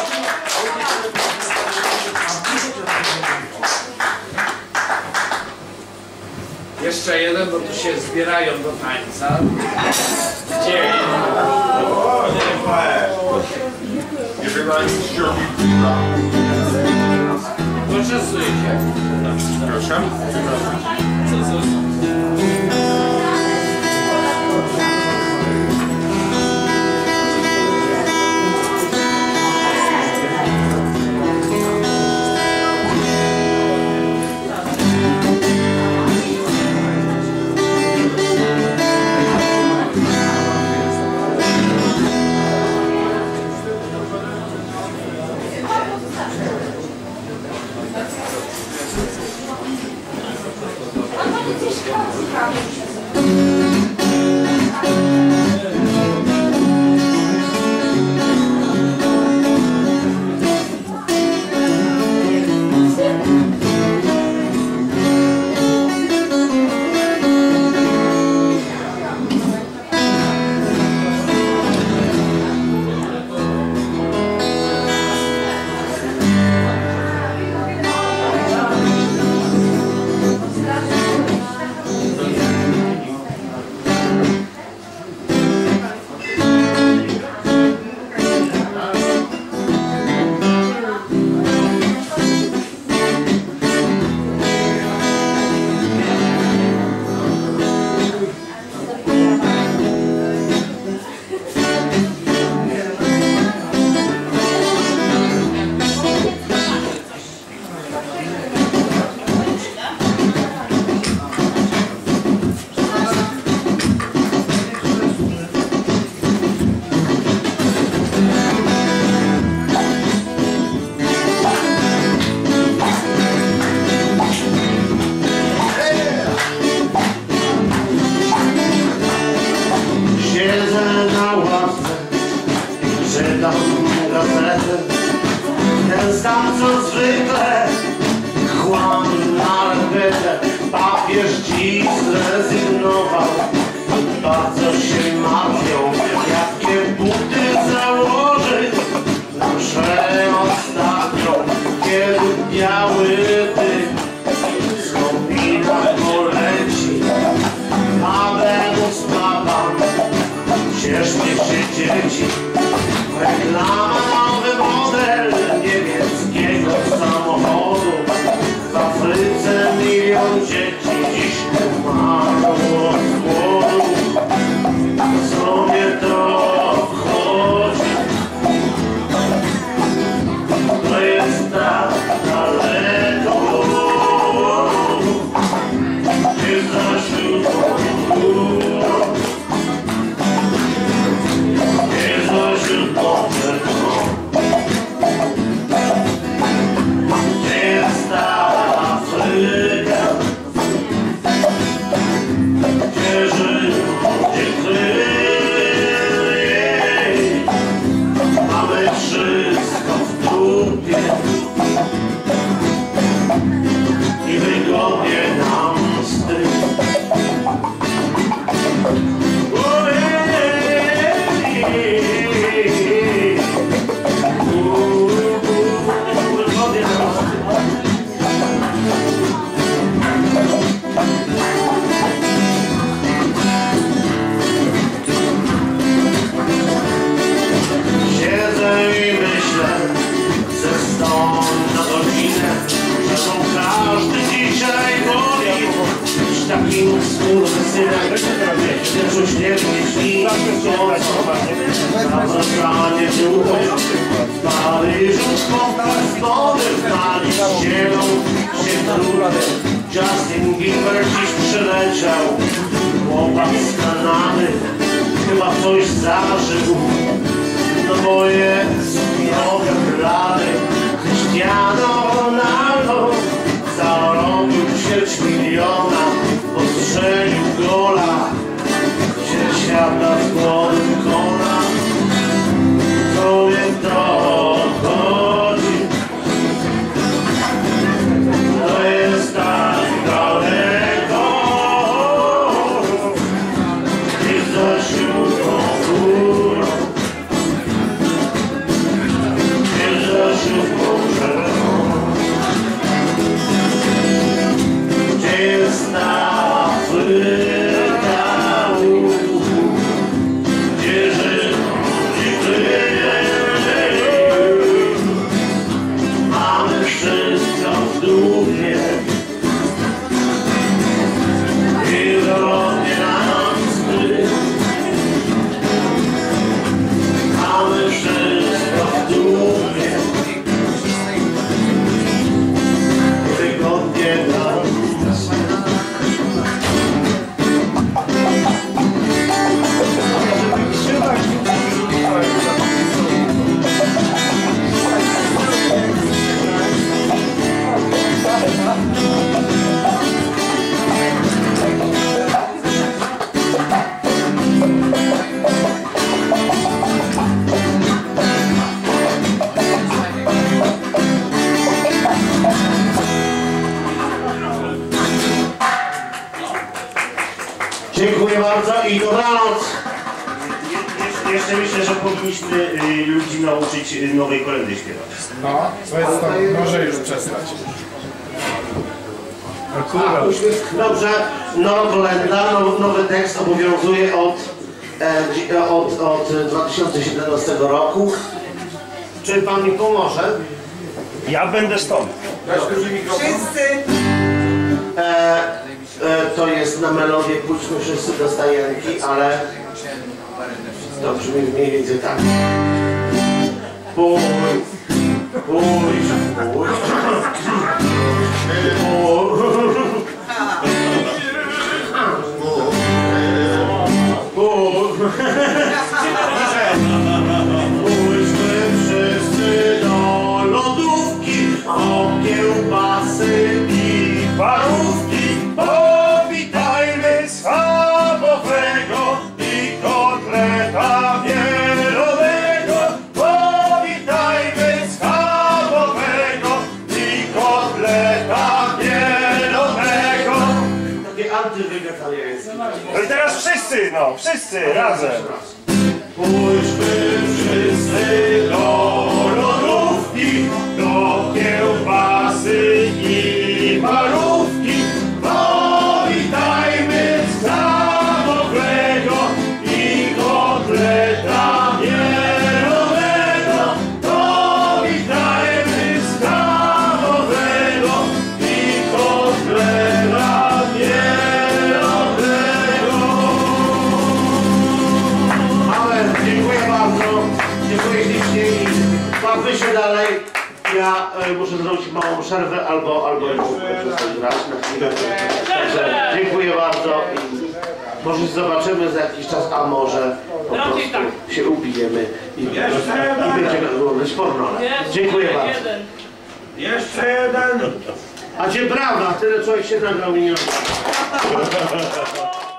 Jeszcze jeden, bo tu się zbierają do tańca. Gdzie? Poczęstuj się. Proszę. Co, co? Thank you. co zwykle kłam na rękę. Papież dziś zrezygnował. Bardzo się martwią, jakie buty założyć na mszę ostatnią, kiedy biały dym z komina poleci. Abemus papam, cieszmy się dzieci. Reklama, nowy model niemieckiego samochodu. W Afryce milion dzieci dziś umarło od głodu. Co mnie to obchodzi? To jest tak daleko. Nie za siódmą górą. Nie za siódmą górą. Gdzie jest ta Afryka? Gdzie żyją, gdzie kryje? Mamy wszystko w dupie i wygodnie nam z tym. Siedzę i myślę ze stąd na godzinę, że są każdy dzisiaj boli. Z takim skurwysynem też uśmiechnie śni zawracanie długość. W Paryżu spotkać z wody na nich zielą się trudne. Justin Bieber dziś przyleciał, chłopak z Kanady, chyba coś zażył. No bo jest trochę blady. Cristiano Ronaldo zarobił ćwierć miliona, postrzelił gola, gdzie świata z głowy kona. To mnie to obchodzi. To jest tak daleko. I za siódmą górą. Gdzie jest Afryka? Gdzie żyją, gdzie kryje? Mamy wszystko w dupie i wygodnie nam zbyt. Mamy wszystko w dupie. Wygodnie nam. Dziękuję bardzo i dobranoc. Je, jeszcze myślę, że powinniśmy y, ludzi nauczyć y, nowej kolędy śpiewać. No, to jest to, może już przestać. Dobrze, nowa kolenda, now, nowy tekst obowiązuje od, e, od, od dwa tysiące siedemnastego roku. Czy pan mi pomoże? Ja będę stąd. Wszyscy. E, e, to jest na melodię Pójdźmy wszyscy do stajenki, ale to brzmi mniej więcej tak. Pójdź, pójdź, pójdź. Pójdźmy wszyscy do lodówki, o kiełbasy i parówki. Powitajmy schabowego i kotleta mielonego. Powitajmy schabowego no, wszyscy razem. Pójdźmy wszyscy do lodówki, do kiełbasy i parówki. Powitajmy schabowego i kotleta mielonego. Powitajmy schabowego i kotleta mielonego. Amen, dziękuję bardzo, dziękuję ślicznie i bawmy się dalej. Ja e, muszę zrobić małą przerwę albo, albo już przestać grać na chwilę. Także dziękuję bardzo i może się zobaczymy za jakiś czas, a może po prostu się ubijemy i, i będziemy oglądać porno. Dziękuję bardzo. Jeszcze jeden. A gdzie brawa? Tyle człowiek się nagrał i nie ma.